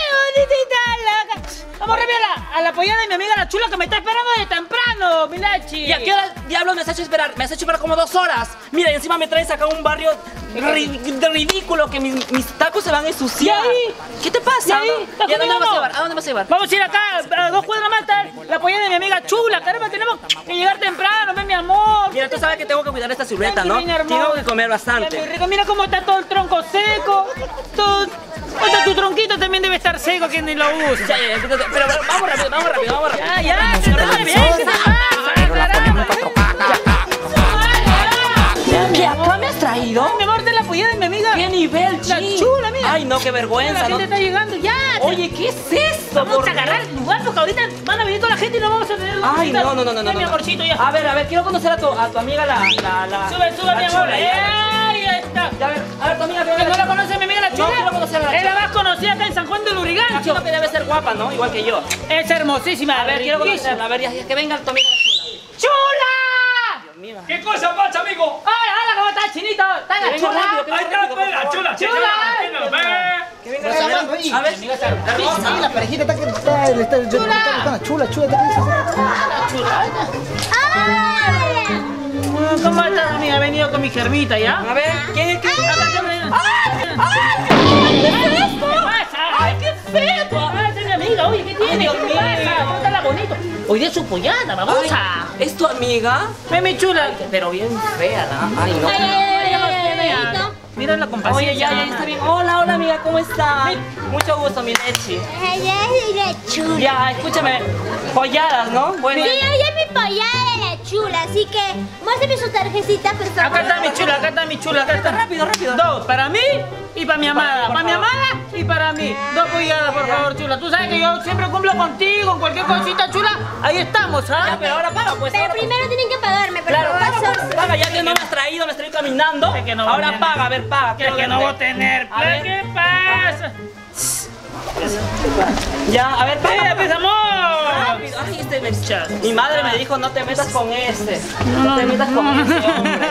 Vamos rápido a la pollada de mi amiga la chula que me está esperando de temprano, Milachi. ¿Y a qué hora diablos me has hecho esperar? Me has hecho esperar como 2 horas. Mira, y encima me traes acá a un barrio ridículo que mis tacos se van a ensuciar. ¿Qué te pasa? ¿Y a dónde vas a llevar? ¿A dónde vas a llevar? Vamos a ir acá, a 2 cuadras más, la pollada de mi amiga chula. Caramba, tenemos que llegar temprano, ven mi amor. Mira, tú sabes que tengo que cuidar esta silueta, ¿no? Mira, Tengo que comer bastante. Muy rico. Mira cómo está todo el tronco seco. Todo... Hasta tu tronquito también debe estar seco, que ni lo usa. Pero vamos rápido. Ya, se está bien, ¿qué te pasa? ¿Qué acá me has traído? Mi amor, te la apoyé de mi amiga. ¿Qué nivel, La Chi? chula, mira. Ay, no, qué vergüenza, La ¿no? gente está llegando ya. Oye, ¿qué es esto? Vamos a agarrar el lugar porque ahorita van a venir toda la gente y no vamos a tener... Ay, no. Ven, mi amorcito, ya. A ver, quiero conocer a tu amiga la Sube, mi amor. chula, ya. Ahí está. Ya, a ver, tu amiga. ¿Que no la conoce mi amiga la chula? No quiero conocer a la Es la chula. más conocida acá en San Juan del Lurigancho. Imagino que debe ser guapa, ¿no? Igual que yo. Es hermosísima. A ver, quiero riquísima. conocerla. A ver, ya que venga tu amiga la chula. ¡Chula! Dios mío. ¿Qué cosa pasa, amigo? Hola, ¿cómo estás, chinito? ¿Está la Que venga chula? rápido, Ahí está, pues, la chula. ¿Qué venga llamando ahí? A ver, Sí, la parejita está que está la chula, ¿Cómo estás, amiga? He venido con mi germita, ¿ya? a ver, ¿quién es? ¿Qué pasa? ¡Ay, qué feo! A ver, mi amiga, oye, ¿qué tiene? Dios ¿Qué mío. pasa? ¿Cómo está la bonito. Hoy día es su pollada, babosa. ¿Es tu amiga? Mi chula. Pero bien fea, ¿no? Ay, no. Mira la compasión. Oye, ya está bien. Hola, hola, amiga, ¿cómo estás? Mucho gusto, mi leche. Ella es la chula. Ya, escúchame. Polladas, ¿no? Bueno. Sí, ella es mi pollada de la chula, así que muéstrame su tarjetita, por favor. Acá está mi chula, acá está mi chula, acá está. Rápido, rápido. 2 para mí y para mi amada. Para mi amada y para mí. 2 polladas, por favor, chula. Tú sabes que yo siempre cumplo contigo, en cualquier cosita, chula. Ahí estamos, ¿ah? Ya, pero ahora paga, pues. Pero primero tienen que pagarme, por Claro, favor. paga, ya que no me has traído, me estoy caminando. Es que no Ahora voy a paga, a ver, paga. Que no voy a tener. A ver. ¿Qué pasa? Ya, a ver, paga. ¡Pues, amor! Rápido. Ay, este me... Mi madre me dijo, no te metas con este. No te metas con este hombre.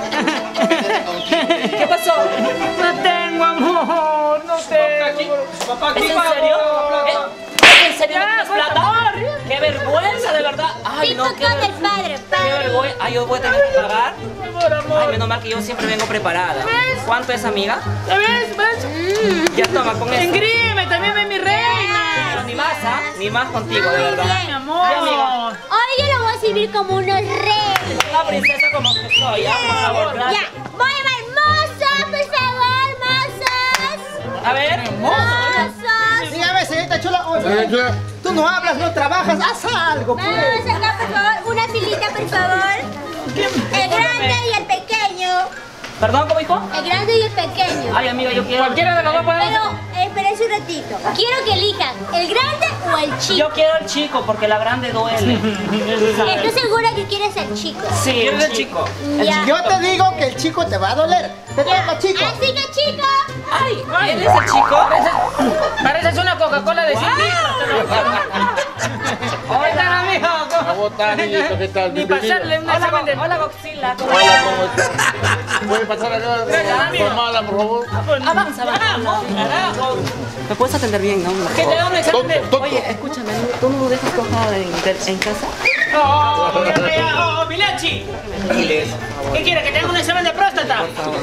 ¿Qué pasó? No tengo, amor. No tengo. ¿Es en serio? ¿Es en serio no tienes plata? ¡Qué vergüenza, de verdad! ¡Ay, no! Típico del padre, ¡Qué vergüenza! ¡Ay, yo voy a tener que pagar! ¡Ay, menos mal que yo siempre vengo preparada! ¿Cuánto es, amiga? ¿Ves? Ya toma, con esto. Engríeme, también ven mi reina. Pero ni más, ¿ah? Ni más contigo, de verdad. Mi amor. Ya, amiga. Hoy yo lo voy a servir como unos reyes. Una princesa como que soy, ¿ah? Por favor, Ya, gracias. voy a llamar mozos, por favor, mozos. A ver. Mozos. Dígame, señorita chula. Oye, tú no hablas, no trabajas, haz algo, pues. Vamos acá, por favor, una filita, por favor. El grande y el pequeño. ¿Perdón, cómo dijo? El grande y el pequeño. Ay, amiga, yo quiero... Cualquiera de los dos podemos... Pero, espérense un ratito. Quiero que elijan el grande o el chico. Yo quiero el chico porque la grande duele. Estoy segura que quieres el chico. Sí, el chico. Ya. Yo te digo que el chico te va a doler. Te toca, chico. Así que, chico. Ay, ¿él es el chico? Pareces una Coca-Cola de 100 litros. ¿Cómo están, amigo? ¿Cómo estás, niñito? ¿Qué tal? Ni Bienvenido. pasarle un examen de... Hola, Godzilla. ¿Cómo Hola, estás? ¿cómo estás? ¿Puede pasar acá? Formala, por favor. Avanza, avanza. ¿Me puedes atender bien, no? ¿Qué te da un examen de...? Tonto. Oye, escúchame, ¿tú no dejas cojada en casa? ¡Oh, Milachi! ¿Qué quieres? ¿Que te haga un examen de próstata?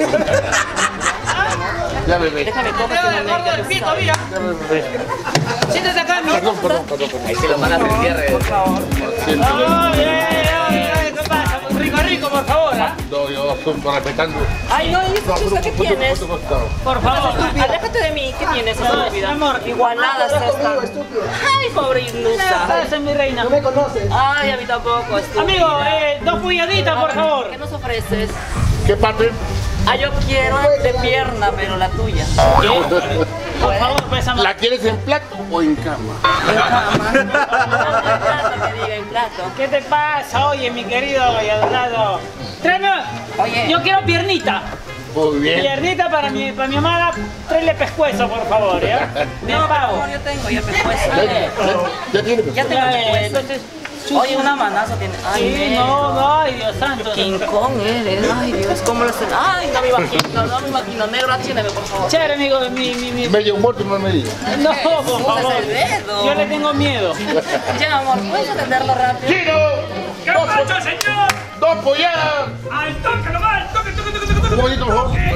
Ya, bebé. Déjame coger Te doy el gordo del pito, mira. Siéntate acá, mi. Perdón. Ahí se lo van a hacer cierre. por favor. ¿Qué pasa? Rico, por favor, ¿ah? No, yo estoy respetando. Ay, no, ¿y esa chusca qué tienes? Por favor. Aléjate de mí, ¿qué tienes? No, vida? amor, Igualada está esta. Ay, pobre Inusa. Esa es mi reina. No me conoces. Ay, a mí tampoco, estúpida. Amigo, 2 puñaditas, por favor. ¿Qué nos ofreces? ¿Qué parte? Ah, yo quiero de pierna, pero la tuya. Por favor, pues, amor. ¿La quieres en plato o en cama? En cama. En plato, que diga, en plato. ¿Qué te pasa? Oye, mi querido y adorado. Tráeme. Oye. Yo quiero piernita. Muy bien. Piernita para mi amada. Tráele pescuezo, por favor, ¿ya? Bien No, pago. amor, yo tengo ya pescuezo. ¿Ya tiene? Ya tengo pescuezo. Entonces, Oye, una manaza tiene. Ay, sí, no, ay, Dios santo. King Kong eres. Ay, Dios, ¿cómo lo hacen? Ay, no me imagino. Negro, atiéndeme, por favor. Chévere, amigo, mi... Medio muerto y no me diga. No, por favor. el dedo. Yo le tengo miedo. Ya, amor, ¿puedes atenderlo rápido? ¡Chino! ¿Qué pasa, señor? ¡Dos polladas! ¡Al toque nomás! ¡Toque! Un poquito, por favor.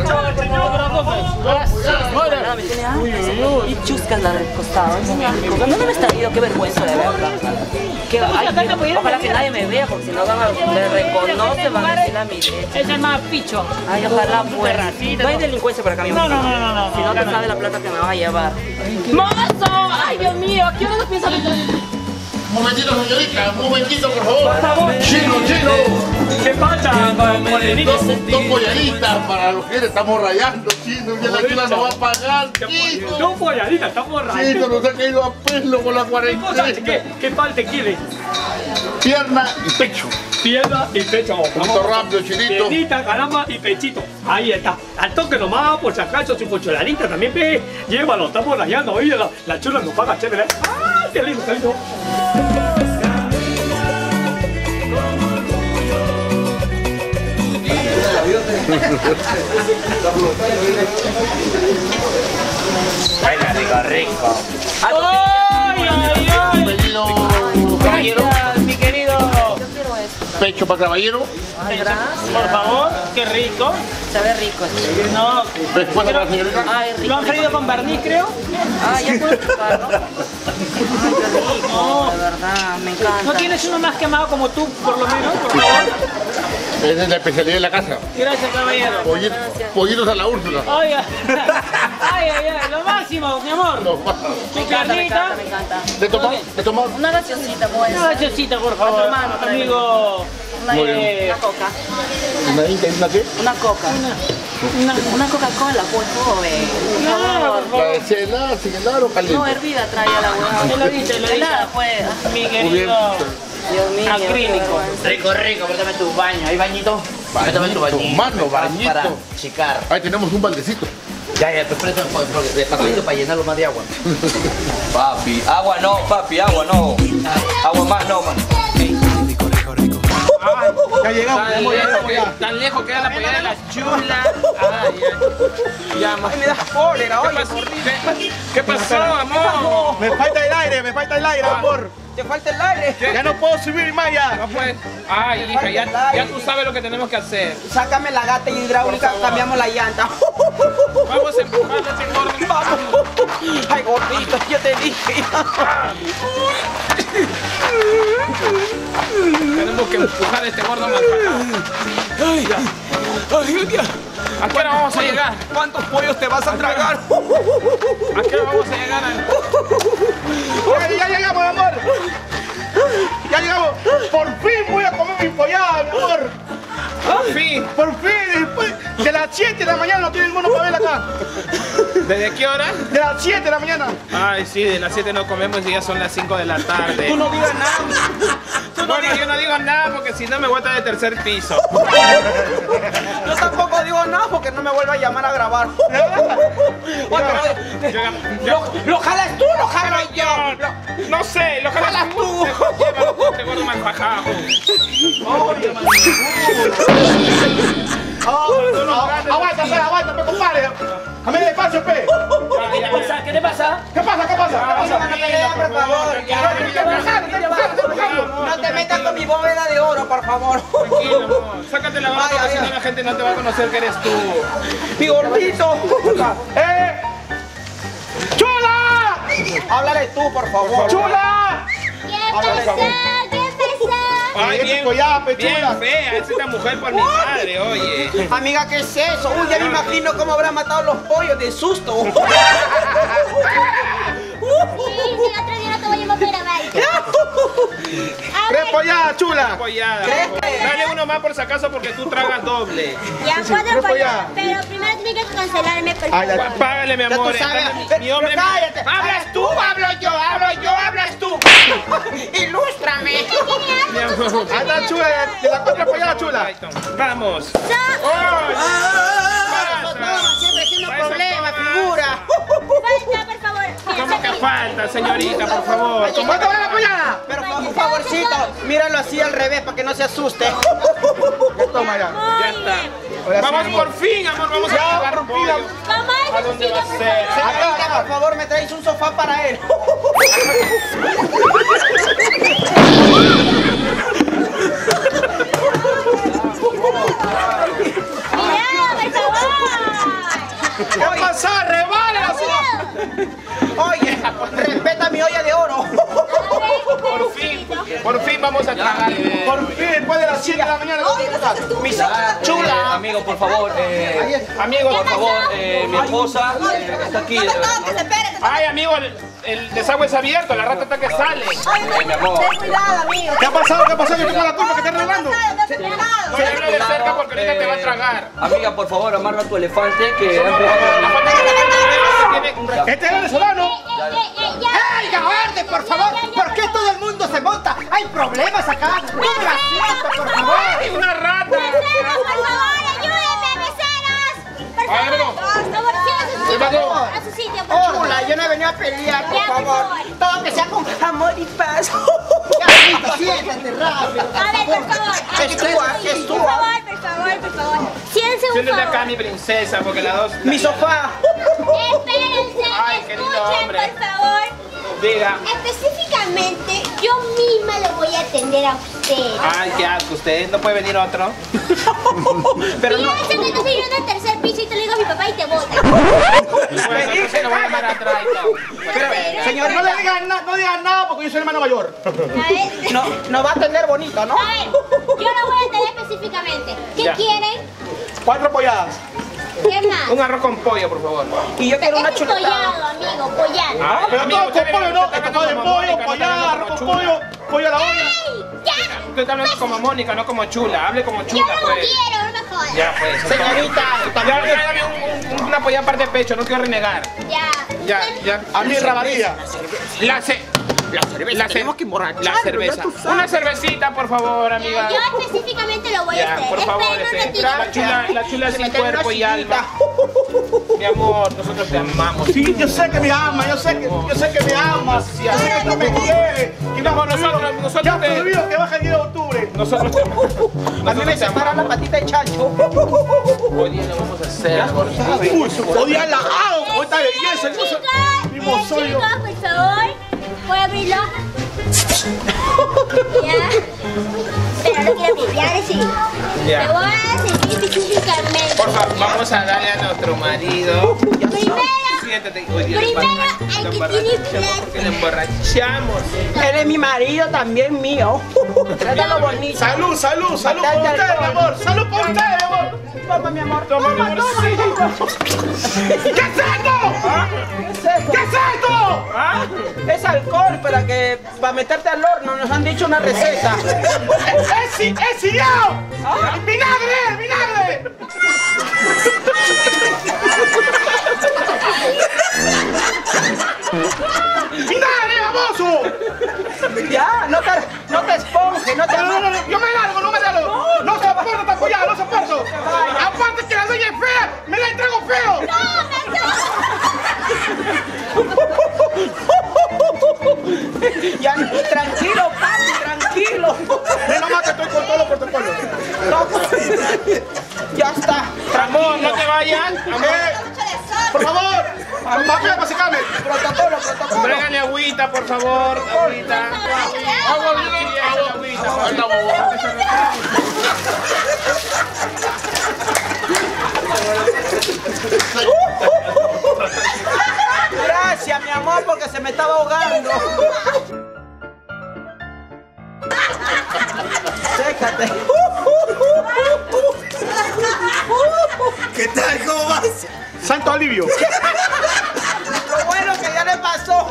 Ah, me tiene hambre. Y chuscas la del costado. No me has traído, qué vergüenza, de verdad. Que, ay, ojalá que nadie me vea, porque si no me reconoce, van a decir a mi leche. Es el más picho. Ay, ojalá fuera. No hay delincuencia por acá, mi amor. No. Si no te sabe la plata que me vas a llevar. ¡Mozo! ¡Ay, Dios mío! ¿A qué hora nos piensa meter? Un momentito, señorita. Un momentito, por favor. ¡Chino! ¿Qué pasa, morenito? Dos polladitas para los que estamos rayando, chino. Ya la chula no va a pagar, chino. Dos polladitas, estamos rayando. Chino, nos ha caído a pelo con la cuarentena. ¿Qué parte quieres? Pierna y pecho. Pierna y pecho. Un poquito rápido, chinito. Piernita, caramba y pechito. Ahí está. Al toque nomás, por si acaso, su pocholadita también, ve. Llévalo, estamos rayando. Oye, la chula nos paga chévere. ¡Ah, qué lindo, qué lindo! Rico. ¡Ay! Bienvenido. Gracias, mi querido. Yo quiero esto. pecho para caballero. Ay, gracias. Por favor, qué rico. Se ve rico. No, Respuesta para la señorita. Ay, rico. lo han freído con barniz, creo. Ay, ya puedo explicarlo. Ay, qué rico, de verdad, me encanta. ¿No tienes uno más quemado como tú, por lo menos, por favor? Esa es la especialidad de la casa. Gracias, caballero. Pollitos a la Úrsula. Oye, ay, lo máximo, mi amor. Me encanta, me encanta, me encanta. ¿De tomar? Una gaseosita, pues. Una gaseosita, por favor, hermano, amigo. Una coca. ¿Una qué? Una coca. Una Coca-Cola, pues, joven. La de cena, sin helado o caliente. No, hervida trae a la hueá. Helada, pues. Mi querido Dios mío. acrílico. Rico, préstame tu baño. ¿Hay bañito? Préstame tu bañito. Mano, bañito. Para chicar. Ahí tenemos un baldecito. Ya, pues préstame de papelito para llenarlo más de agua. Papi, agua no, papi, agua no. Agua más no, man. Ya llegamos, ya. Tan lejos queda la pollada de la chula. Ya, me das cólera, oye. ¿Qué pasó, amor? Me falta el aire, amor. ¿Te falta el aire? Ya no puedo subir más ya. No puedes. Ay, hija, ya tú sabes lo que tenemos que hacer. Sácame la gata hidráulica, cambiamos la llanta. Vamos a empujar a este gordo. Vamos. Ay, gordito, yo te dije. Tenemos que empujar a este gordo maltratado. Ay, Dios. ¿A qué hora vamos a llegar? ¿Cuántos pollos te vas a tragar? ¿A qué hora vamos a llegar? Ya llegamos, amor. Ya llegamos. Por fin voy a comer mi pollada, mi amor. Por fin. Por fin, después de las 7 de la mañana no tiene ninguno para ver acá. ¿Desde qué hora? De las 7 de la mañana. Ay, sí, de las 7 no comemos y ya son las 5 de la tarde. Tú no digas nada. Bueno, yo no digo nada porque si no me voy a estar de tercer piso. Yo tampoco digo nada porque no me vuelva a llamar a grabar. ¿Lo jalas tú o lo jalo yo? No sé, lo jalas tú. Llévalo, este gordo mal bajado. Aguanta, compadre. Camina despacio, pe. ¿Qué pasa? ¿Qué te pasa? ¿Qué pasa? Por favor. No te metas con mi bóveda de oro, por favor. Tranquilo, amor. Sácate la barba porque si no la gente no te va a conocer que eres tú. Mi gordito. ¡Chula! Háblale tú, por favor. ¡Chula! ¿Qué pasa? Ay, bien, bien fea, es esta mujer por mi madre, oye. Amiga, ¿qué es eso? Uy, ya me imagino cómo habrá matado los pollos de susto. Sí, otro día no te voy a llamar para bailar. ¡Repollada, chula! Repollada. Dale uno más por si acaso porque tú tragas doble. Ya puedo follar, pero primero tienes que cancelarme, por favor. Págale, mi amor. Mi hombre. Cállate. ¿Hablas tú? Hablas tú. Ilústrame. Mi amor. Ahí está, chula, de la contra repollada, chula. Vamos. Siempre siendo problema, figura. Falta, por favor. ¿Cómo que falta, señorita, por favor? ¿Cómo te va la pollada? Pero por favorcito, míralo así al revés para que no se asuste. Ya toma ya. Ya está. Vamos por fin, amor, vamos a llevar por fin. ¿A dónde va a ser? Señorita, por favor, me traéis un sofá para él. ¿Qué pasa? ¡Rebala! Oye, respeta mi olla de oro. Por fin vamos a tragar. Por fin, después de las 7 de la mañana. Chula. Amigo, por favor, Amigo, por favor, mi esposa está aquí. Ay, amigo, el desagüe es abierto, la rata está que sale. Mi amor. Ten cuidado, amigo. ¿Qué ha pasado? Yo tengo la culpa que estás regalando. No le hables de cerca porque ahorita te va a tragar. Amiga, por favor, amarra tu elefante que han Este es venezolano. ¡Ey, Gabarde, por favor! ¿Por qué todo el mundo se monta? ¡Hay problemas acá! ¡No me asiento, por favor! ¡Ay, una rata! ¡Meseros, por favor! ¡Ayúdenme, meseros! Por favor, por favor, a su sitio, por favor. Chula, yo no he venido a pelear, por Ya, por favor. favor. Todo que sea con amor y paz. ¡Ya, siéntate rápido! A ver, por favor. Por favor. Siéntense un Siéntate favor. acá, mi princesa, porque las dos... Mi sofá. Espérense, Ay, querido escuchen, hombre. por favor. Diga. Específicamente, yo misma lo voy a atender a usted. entera. Ay, qué asco, usted. ¿No puede venir otro? Pero no. Piensa que te estoy yendo al tercer piso y te lo digo a mi papá y te bota. Se lo voy a llamar atrás y todo. Pero, señor, no le digan nada porque yo soy hermano mayor. No va a atender bonito, ¿no? A ver, yo lo voy a atender específicamente. ¿Qué Ya. quieren? 4 polladas. ¿Qué más? Un arroz con pollo, por favor. Y yo quiero una Es chuletada. pollado, amigo, pollado. Ah, Pero amigo, todo usted con pollo, viene- no. usted está Esto de como pollo, Mónica, no pollada, está arroz con como pollo, pollo a la olla. ¡Ey! ¡Ya! Usted está hablando como Mónica, no como Chula. Hable como Yo Chula, no pues. quiero, no me jodas. Ya, pues. Señorita, Ya, dame una pollada parte de pecho, no quiero renegar. Ya. Ya. A mí rabarilla. La cerveza. tenemos que emborracharlo, La cerveza. ya tú sabes. Una cervecita, por favor, amiga. Yo específicamente lo voy a Ya, hacer. por favor, Espera un ratito. la chula Se sin mete en una cuerpo y sillita. alma. Mi amor, nosotros te amamos. Sí, yo sé que me ama, yo sé que me ama. Yo sé que tú me quieres. Y No, nosotros ya te- prohibido que baje el 10 de octubre. Nosotros te a mí me te separa la amamos. patita de chancho. Hoy día lo vamos a hacer. Uy, su odia la hago con esta belleza. Chicos, por favor, voy a abrirlo. Ya. Pero no quiero limpiar así. Ya. Te voy a servir específicamente. Por favor, vamos a darle a nuestro marido. Primero, Siéntate. Hoy día primero lo hay que tener emborrachamos porque le emborrachamos. Él es mi marido, también mío. Trátalo bonito. Salud, salud, salud por ustedes, mi amor. Salud por ustedes, mi amor. Toma, mi amor. Toma, mi amorcito. ¿Qué es esto? ¿Qué es esto? ¿Qué es esto? ¿Ah? Es alcohol para meterte al horno. Nos han dicho una receta. ¡Es sillao! ¡Vinagre, vinagre! ¡Vinagre, baboso! Ya, no te esponje, no te No, yo me largo, no me largo. No soporto esta pollada, no soporto. Aparte que la doña es fea, me la entrego feo. Ya, tranquilo, papi, tranquilo. Menos mal que estoy con todos los protocolos. Ya está. Amor, no te vayas. Por favor, papel para secarme. Protocolo. Tráigale agüita, por favor. Agüita. Gracias, mi amor, porque se me estaba ahogando. Sécate. ¿Qué tal? ¿Cómo vas? Santo alivio. Lo bueno que ya le pasó.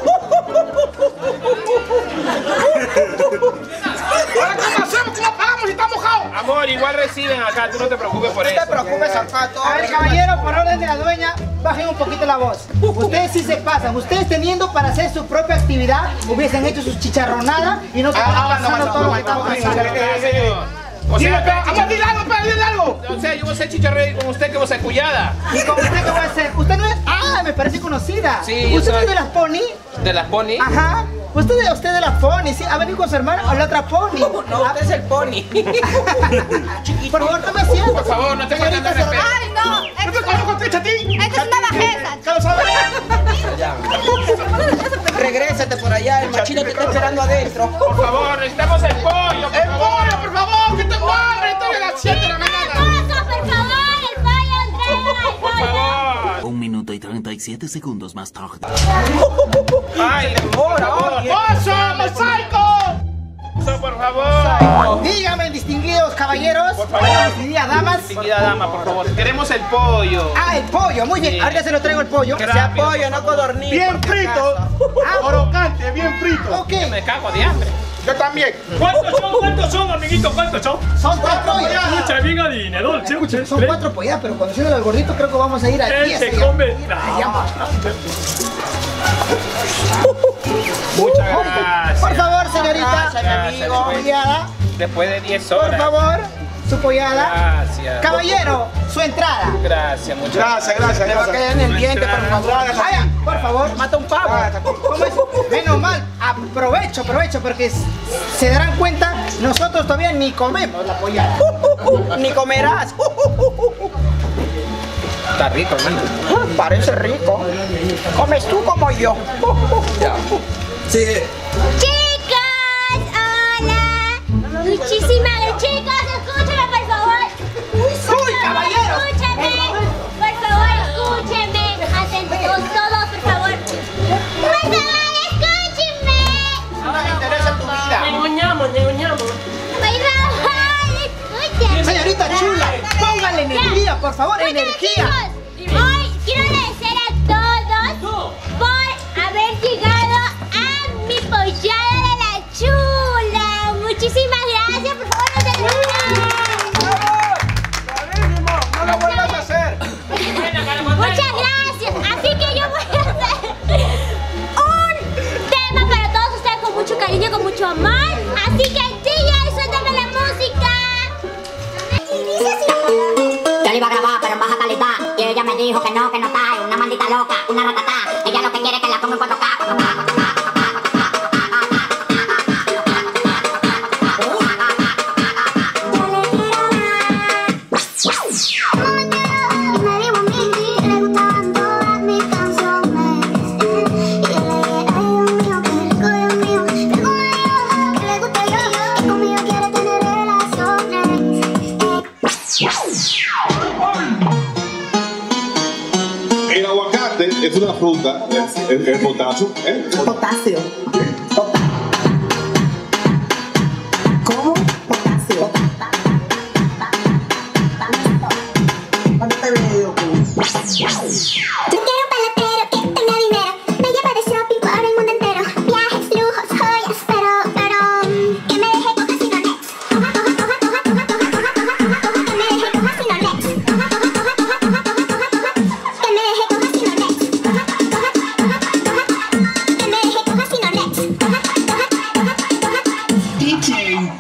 Ahora, ¿cómo hacemos? ¿Cómo pagamos si está mojado? Amor, igual reciben acá, tú no te preocupes por No eso. te preocupes, zapato. A ver, caballero, por orden de la dueña, bajen un poquito la voz. Ustedes sí se pasan. Ustedes teniendo para hacer su propia actividad, hubiesen hecho sus chicharronadas y no se estaban pasando todo lo que están pasando. O Dile, sea, amor, dile algo, pero dile algo. o sea, yo voy a ser chicharrero con usted que vos a cuyada. ¿Y con usted qué voy a hacer? ¿Usted no es? Ah, me parece conocida. Sí, yo ¿Usted soy. es de las Pony? ¿De las pony? Ajá. ¿Usted de las Pony? ¿Sí? ¿Ha venido con su hermana o la otra Pony? No, usted es el pony. Por favor, no me siento. Por favor, no te faltes de respeto. Ay, no. ¿No te conozco, Techa, a ti? Esto es una bajeza. ¿Qué lo sabes? Regrésate por allá, el machito te está esperando adentro. Por favor, necesitamos el pollo. ¡El pollo, por favor! ¡Que tengo hambre! ¡Estoy a las 7 de la mañana! Cosa, por favor, el pollo, entrega el Por pollo. favor. 1 minuto y 37 segundos más tarde. Ay, por favor. ¡Oso, mosaico! Por favor. Dígame, distinguidos caballeros, Por favor. distinguidas damas. Distinguida dama, por favor. Queremos el pollo. Ah, el pollo, muy bien. Sí. Ahorita se lo traigo el pollo. Que sea pollo, no codorniz. Bien frito, crocante, bien frito. Ok, Me cago de hambre. Yo también. ¿Cuántos son, amiguito? ¿Cuántos son? son 4 pollos. Escucha, bien adivine, dolce. Escuchen, son 4 pollas, pero conociendo al gordito creo que vamos a ir a Él 10. se ya. come. Muchas gracias. Por favor, señorita. Gracias, mi amigo. Su pollada. Después de 10 Por horas. favor, su pollada. Gracias. Caballero, su entrada. Gracias, muchas gracias. Gracias, Te va a quedar en el diente, por favor. Vaya, por favor. Mata un pavo. ¿Cómo es? Menos mal, aprovecho, porque se darán cuenta, nosotros todavía ni comemos la pollada. Ni comerás. Está rico, hermano. Parece rico. Comes tú como yo. Chicas, hola. Luchi, Señorita Chula, póngale energía, por favor, energía. Hoy quiero agradecer a todos por haber llegado a mi pollada de la Chula. Muchísimas gracias, por favor, no se ¡Bravísimo! ¡No lo vuelvas a hacer! Muchas gracias. Así que yo voy a hacer un tema para todos ustedes con mucho cariño, con mucho amor. Así que DJ, suéltame la música. Yo le iba a grabar, pero en baja calidad. Y ella me dijo que no está. Es una maldita loca, una ratatá. Ella lo que quiere es que la ponga en 4K. El aguacate es una fruta, el potasio. Potasio. ¿Cómo? Potasio. ¿Cuánto te veo? Yo quiero un paletero que tenga dinero. Me lleva de shopping por el mundo entero. Viajes, lujos, joyas, pero que me deje con Casino Next. Que me deje con Casino Next. Que me deje con Casino Next. Que me deje con Casino Next. DJ.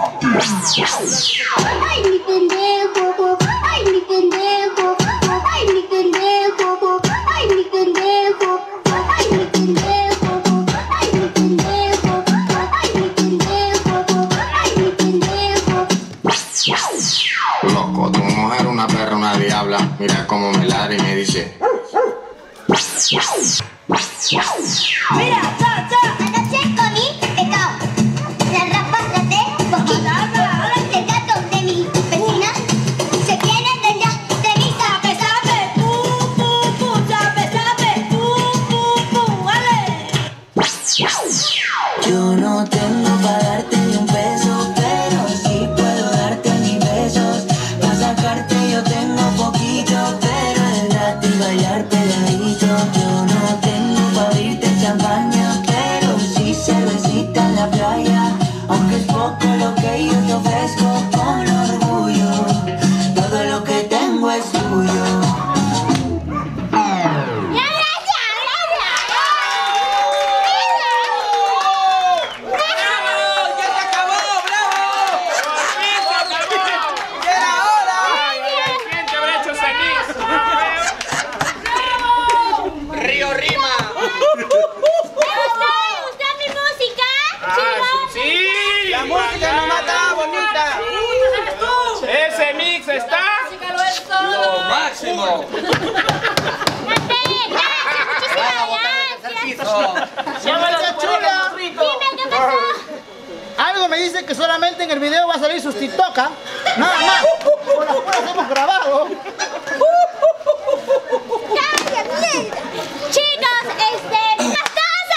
Ay, mi pendejo. Ay, mi pendejo. Ay, mi pendejo. Ay, mi pendejo. Ay, mi pendejo. Ay, mi pendejo. Ay, mi pendejo. Ay, mi pendejo. Loco, tu mujer una perra, una diabla. Mira cómo me ladra y me dice. Mira, anoche comí pescado. Las rapas las de poquito. El gato de mi vecina se viene de allá de mi sabe, sabe, sabe, sabe, vale. Yo no tengo para darte ni un peso, pero sí puedo darte mis besos. Para sacarte yo tengo poquito, pero es gratis bailar pegadito. Yo no tengo para abrirte champaña, pero sí cervecita en la playa. Aunque es poco lo que yo te ofrezco con orgullo, todo lo que tengo es tuyo. Río Rima. ¿Te gustó mi música? Sí. La música no mata, bonita. Ese mix está lo máximo. Señorita Chula, Dime qué pasó. algo me dice que solamente en el video va a salir sus TikTokas. Nada más. Con las cuales hemos grabado. ¡Cállate! Chicos, ¡nos vamos a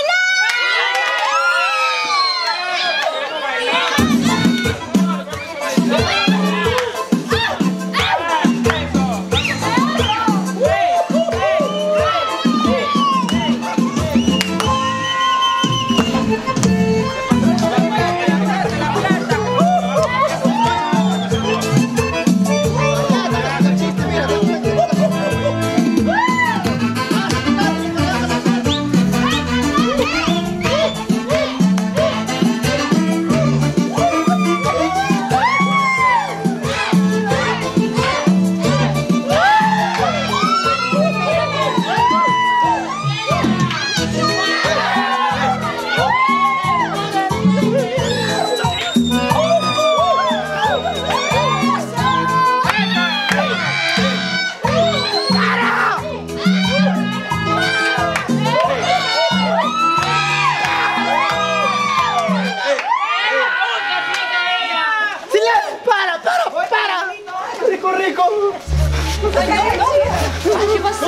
¿Qué pasó?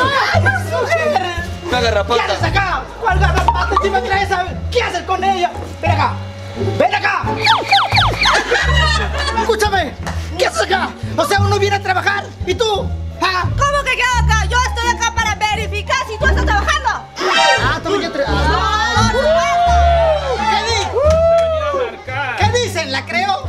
Una garrapata. ¿Qué haces acá? ¿Cuál garrapata? Encima de esa. ¿Qué haces con ella? Ven acá. ¡Ven acá! Escúchame, ¿qué haces acá? O sea, uno viene a trabajar y tú. ¿Ah? ¿Cómo que quedo acá? Yo estoy acá para verificar si tú estás trabajando. Ah, tú vienes a trabajar. ¿Qué dicen? ¿La creo?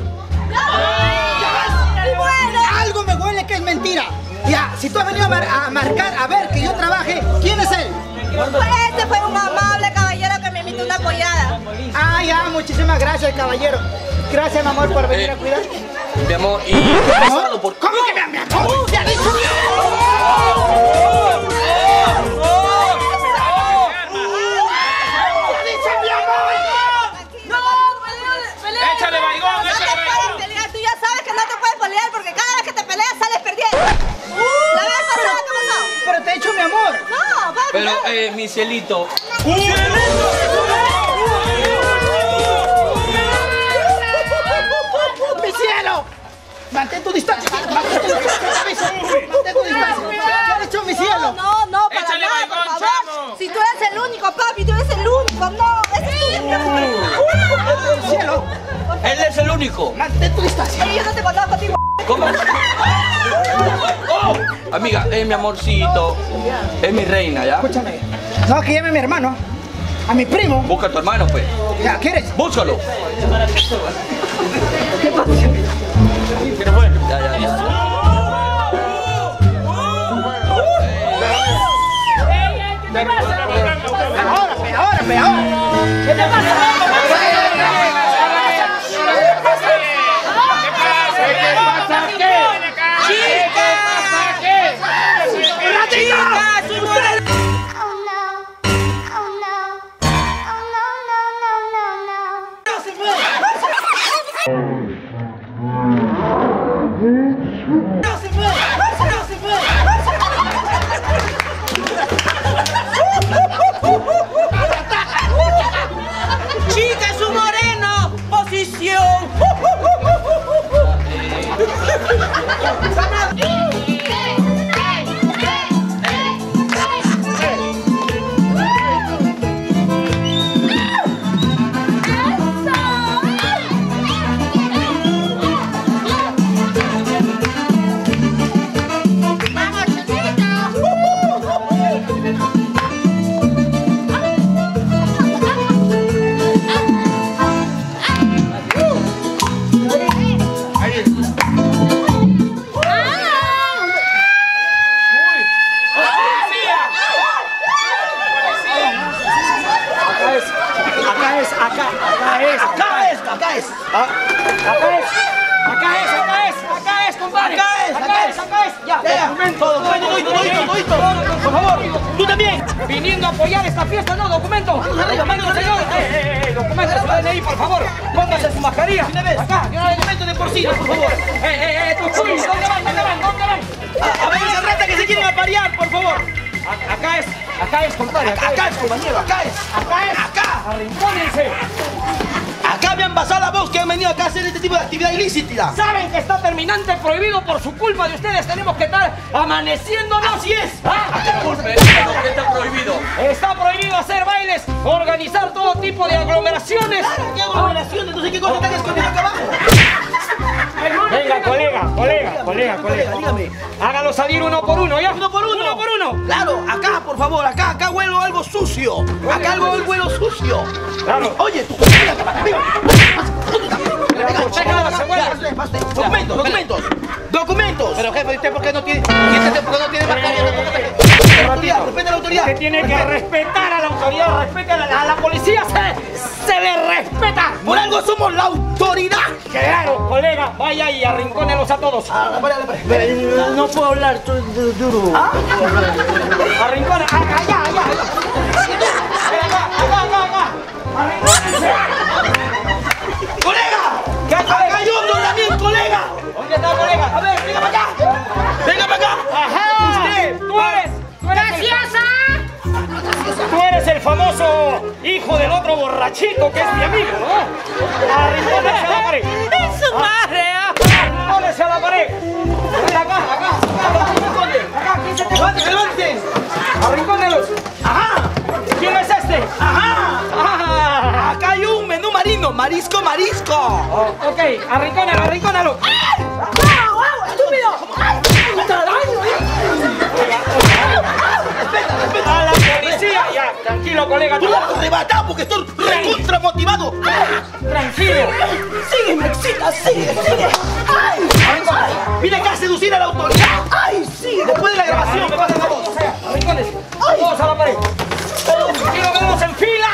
Bueno. Algo me huele que es mentira. Ya, si tú has venido a marcar, a ver que yo trabaje, ¿quién es él? Pues este fue un amable caballero que me invitó una apoyada. Ah, ya, muchísimas gracias, caballero. Gracias, mi amor, por venir a cuidar. Mi amor, y... ¿Cómo que mi amor? ¡Te ha dicho mi ¡Échale baigón, échale baigón! Tú ya sabes que no te puedes pelear porque cada vez que te peleas sales perdiendo. La vez pasada, ¿qué pasó? Pero te he dicho mi amor. No, papi. Pero, mi cielito. ¡Mi cielo! Mantén tu distancia. Mantén tu distancia. Mantén tu distancia. ¿Qué ha dicho mi cielo? No, para Échale nada, baigón, por favor. chamo. Si tú eres el único, papi, tú eres el único. No, ese es tu Cielo. Él es el único. Mantén tu distancia. Yo no te conozco a ti. ¿Cómo? Oh, amiga, es mi amorcito. Es mi reina, ¿ya? Escúchame. No, que llame a mi hermano. A mi primo. Busca a tu hermano, pues. Ya, ¿quieres? Búscalo. ¿Qué pasa? Ya. Ahora. ¿Qué te pasa? ¡Chica, es un moreno! ¡Posición! Acá es, compadre. Acá es. Ya, documento. Por favor, tú también. Viniendo a apoyar esta fiesta, no, documento. Documento, señor. Documento, su DNI, por favor. Póngase su mascarilla. Acá, yo no documento de porcino, por favor. ¿Dónde van? A ver esa rata que se quieren aparear, por favor. Acá es, compadre. Acá es, compañero. Acá. Arrincónense. Acá me han pasado la voz que han venido acá a hacer este tipo de actividad ilícita. Saben que está terminante prohibido por su culpa de ustedes. Tenemos que estar amaneciéndonos. Así es. ¿Qué está prohibido? Está prohibido hacer bailes, organizar todo tipo de aglomeraciones. ¿Qué aglomeraciones? No sé qué cosa están escondiendo acá abajo. Venga, colega. Dígame. Hágalo salir uno por uno, ¿ya? Uno por uno. Claro, acá, por favor, acá huelo algo sucio. Acá huelo sucio. Claro. Oye, tú. Documentos. Pero jefe, ¿usted por qué no tiene mascarilla? Respeta la autoridad. Se tiene que respetar a la autoridad, respeta a la policía, se le respeta. Por algo somos la autoridad. Claro, colega, vaya y arrincónelos a todos. No puedo hablar, estoy duro. Arrincona, allá. Acá. Arrincónense. ¡Colega! ¡Acá hay otro también, colega! ¿Dónde está, colega? A ver, venga para acá. Ajá. Usted, tú eres. ¡Graciosa! Tú eres el famoso hijo del otro borrachito que es mi amigo, ¿no? Arrincónense a la pared. ¡Es su madre! Arrincónense a la pared. Acá. Levántense. Arrincónelos. Ajá. ¿Quién es este? Ajá. Acá hay un menú marino. marisco, marisco. Oh, ok, arrincónalo, arrincónalo. ¡Ay! ¡Wow, estúpido! ¡Ay! A la policía, ya, tranquilo, colega. Tú me has arrebatado porque estoy recontra motivado. Tranquilo. Sigue, me excita, sigue. ¡Ay! Vine acá a seducir a la autoridad. ¡Ay, sí! Después de la grabación, Arrincones, todos a la pared. Aquí nos vemos en fila.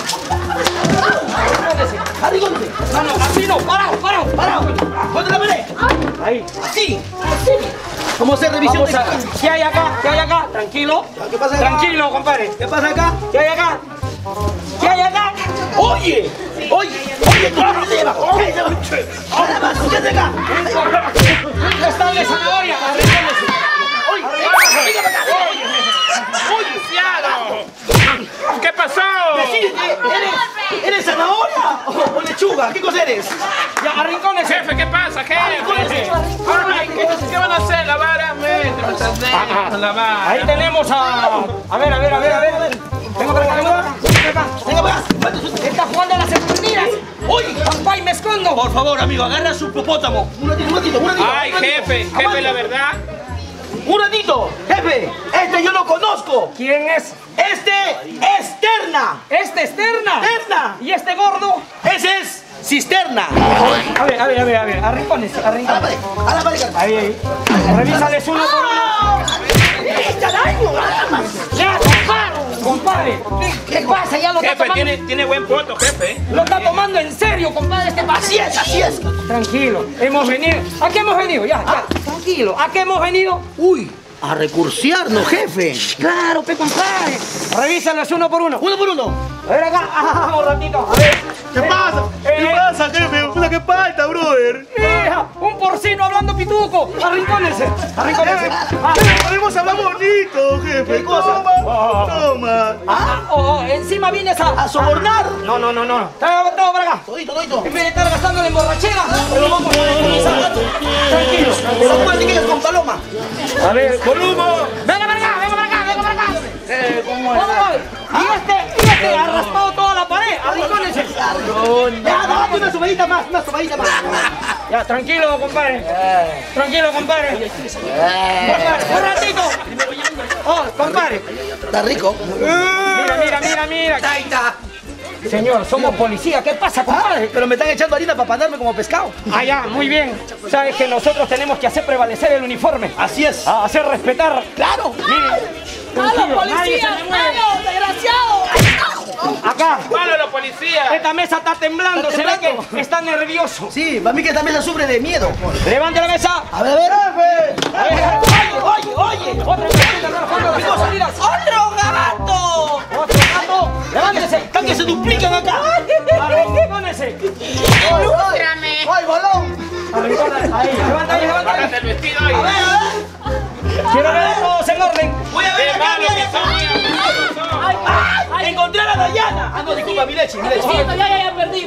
Arrígate. No, así no, parado. Contra la pared. Ahí. Así. Vamos a hacer revisión. ¿Qué hay acá? ¿Qué hay acá? Tranquilo. ¿Qué pasa acá? Tranquilo, compadre. ¿Qué pasa acá? ¿Qué hay acá? ¿Qué hay acá? Oye, tú no te llevas. Ahora más, ¿qué hace acá? Ya está de zanahoria. ¿Qué pasó? ¿Eres zanahoria o lechuga? ¿Qué cosa eres? Ya, arrincones. Jefe, ¿qué pasa, jefe? Ay, ¿qué van a hacer? ¿La vara? La vara. Ahí tenemos a... A ver. Venga para acá. Está jugando a las escondidas. ¡Uy! ¡Papá, y me escondo! Por favor, amigo, agarra su hipopótamo. Un ratito. Ay, jefe, la verdad. Un ratito, jefe. Este yo lo conozco. ¿Quién es? Este es Terna. ¿Este es Terna? Terna. ¿Y este gordo? Ese es Cisterna. A ver, arrincones. A la pared. Ahí. Revísales uno por uno. Ya, compadre. ¿Qué pasa? Ya lo está Jefe, tomando. tiene buen foto, jefe. Lo está tomando en serio, compadre, este paso. Así es. Tranquilo, hemos venido. ¿A qué hemos venido? Ya, tranquilo. ¿A qué hemos venido? Uy, a recursearnos, jefe. Claro, compadre. Revísalos uno por uno. Uno por uno. A ver acá, un ratito. A ver. ¿Qué pasa? ¿Qué pasa, jefe? ¿Qué falta, brother? Hija, un porcino hablando pituco. Arrincónense. Podemos hablar bonito, jefe. ¿Qué cosa? Toma. Encima vienes a sobornar. No. Todo para acá. Todito. En vez de estar gastando en borrachera, lo vamos a decomisar. Tranquilos. Los mantequillas con paloma. A ver, Columo. Venga para acá. ¿Cómo es? Y este ha raspado toda la pared. Arrincones. Ya, dame una sobadita más. Ya, tranquilo, compadre. Un ratito. Compadre. Está rico. Mira. Taita. Señor, somos policía. ¿Qué pasa, compadre? Pero me están echando harina para panarme como pescado. Ya, muy bien. Sabes que nosotros tenemos que hacer prevalecer el uniforme. Así es. Hacer respetar. Claro. Miren. ¡Malo, policía! ¡Malo, desgraciado! Acá. ¡Malo, los policías! Esta mesa está temblando. Se ve que está nervioso. Sí, para mí que esta mesa sufre de miedo. Levante la mesa. A ver. Oye. ¡Otro gato! Levántese. ¡Que se duplican acá! Arrinconese. ¡Ilústrame! ¡Ay, balón! Ahí, levanta ahí. Bájate el vestido ahí. A ver. Quiero ver todos en orden. Voy a ver ¡Qué malo que son! ¡Ay! ¡Encontré a la Dayana! No, disculpa, mi leche. Ya perdí.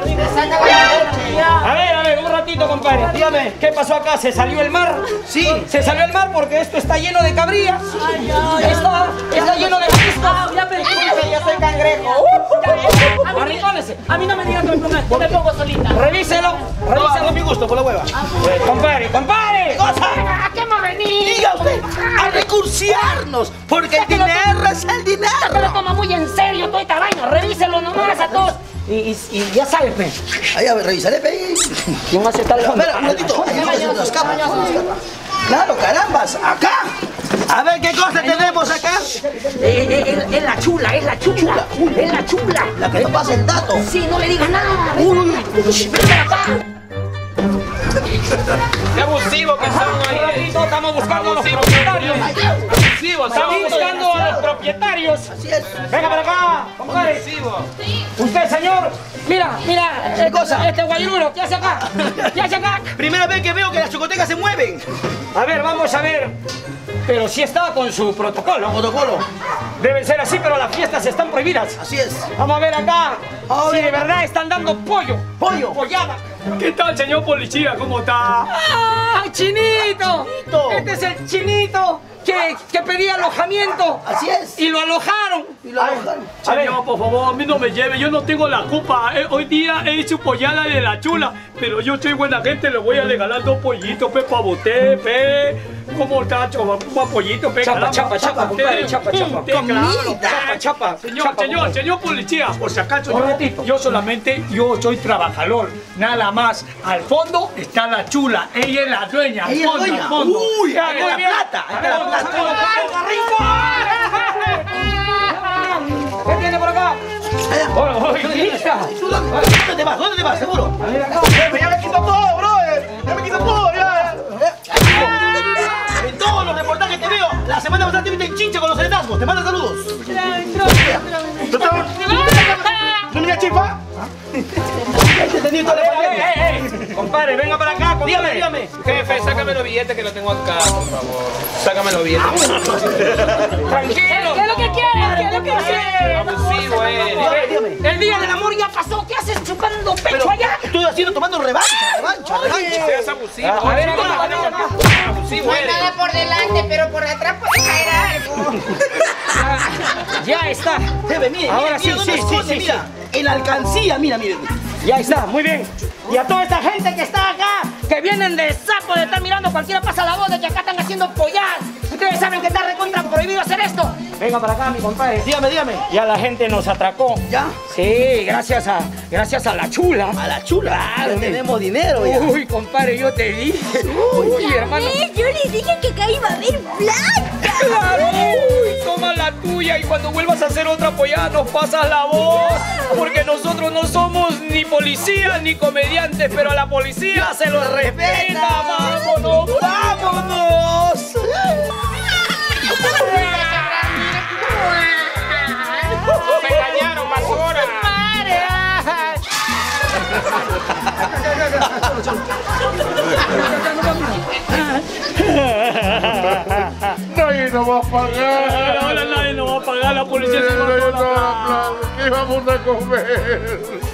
A ver, un ratito, compadre. Dígame. ¿Qué pasó acá? ¿Se salió el mar? Sí. Se salió el mar porque esto está lleno de cabrillas. Está lleno de mariscos. Ya perdí. Yo soy cangrejo. Arrinconese. A mí no me digan que me pongo solita. Revíselo. A mi gusto, por la hueva. Compadre. ¿Qué cosa? ¿A qué hemos venido? Diga usted, a recursearnos, porque el dinero es el dinero. Se lo toma muy en serio todo esta vaina. Revíselo nomás a todos. Y ya sabes, pe. Ahí, a ver, revisaré, pe. ¿Quién hace tal? Espera, un ratito. Ahí no se escapa. Claro, carambas, acá. A ver, ¿qué cosa tenemos acá? Es la chula. Es la chula. La que nos pasa el dato. Sí, no le digas nada. Ven acá. ¡Qué abusivo que son ahí! Estamos buscando a los propietarios. ¡Abusivos! Estamos buscando a los propietarios. Así es. Venga para acá, compadre. Usted, señor. Mira. ¿Qué cosa? Este guayururo, ¿qué hace acá? Primera vez que veo que las chocotecas se mueven. A ver, vamos a ver. Pero sí está con su protocolo. Deben ser así, pero las fiestas están prohibidas. Así es. Vamos a ver acá. Si de verdad están dando pollo. Pollada. ¿Qué tal, señor policía? ¿Cómo está? ¡Ah, Chinito! Este es el Chinito. que pedía alojamiento. Así es. Y lo alojaron. Señor, por favor, a mí no me lleve, yo no tengo la culpa. Hoy día he hecho pollada de la chula, pero yo soy buena gente, le voy a regalar 2 pollitos, pe, para usted, pe. ¿Cómo está, chapa? Un pollito, pe. Chapa, compadre, chapa. Chapa. Señor policía, por si acaso yo soy trabajador, nada más. Al fondo está la chula, ella es la dueña. Ella es la dueña. Uy, ahí está la plata. ¿Qué tiene por acá? ¿Dónde te vas? ¿Dónde te vas? Seguro. Ya me quito todo, brother. Ya me quito todo, ya. En todos los reportajes te veo. La semana pasada te viste en Chincha con los serenazgos. Te mando saludos. ¿No me chifa? Compadre, venga para acá, compadre. Dígame. Jefe, sácame los billetes que los tengo acá, por favor. Sácame los billetes. Tranquilo. ¿Qué es lo que quieres? ¿Qué es lo que quieres? Abusivo eres. El día del amor ya pasó. ¿Qué haces chupando pecho allá? Estoy haciendo, tomando revancha. Seas abusivo. A ver, Abusivo No hay eres. nada por delante, pero por atrás puede caer algo. Ya está. Ahora sí. Mira, en la alcancía, mira. Ya está, muy bien. Y a toda esta gente que está acá, que vienen de sapo de estar mirando, cualquiera pasa la voz de que acá están haciendo polladas. Ustedes saben que está recontra prohibido hacer esto. Venga para acá, mi compadre. Dígame. Ya la gente nos atracó. ¿Ya? Sí, gracias a la chula. A la chula. Claro, tenemos dinero ya. Uy, compadre, yo te dije. Uy, hermano. Yo les dije que acá iba a haber plata. Claro, uy, toma la tuya y cuando vuelvas a hacer otra pollada nos pasas la voz. Porque nosotros no somos ni policías ni comediantes, pero a la policía se lo respeta. ¡Vámonos! Me engañaron, basura. Nadie nos va a pagar. Ahora nadie nos va a pagar, la policía se va a ¿Qué vamos a comer?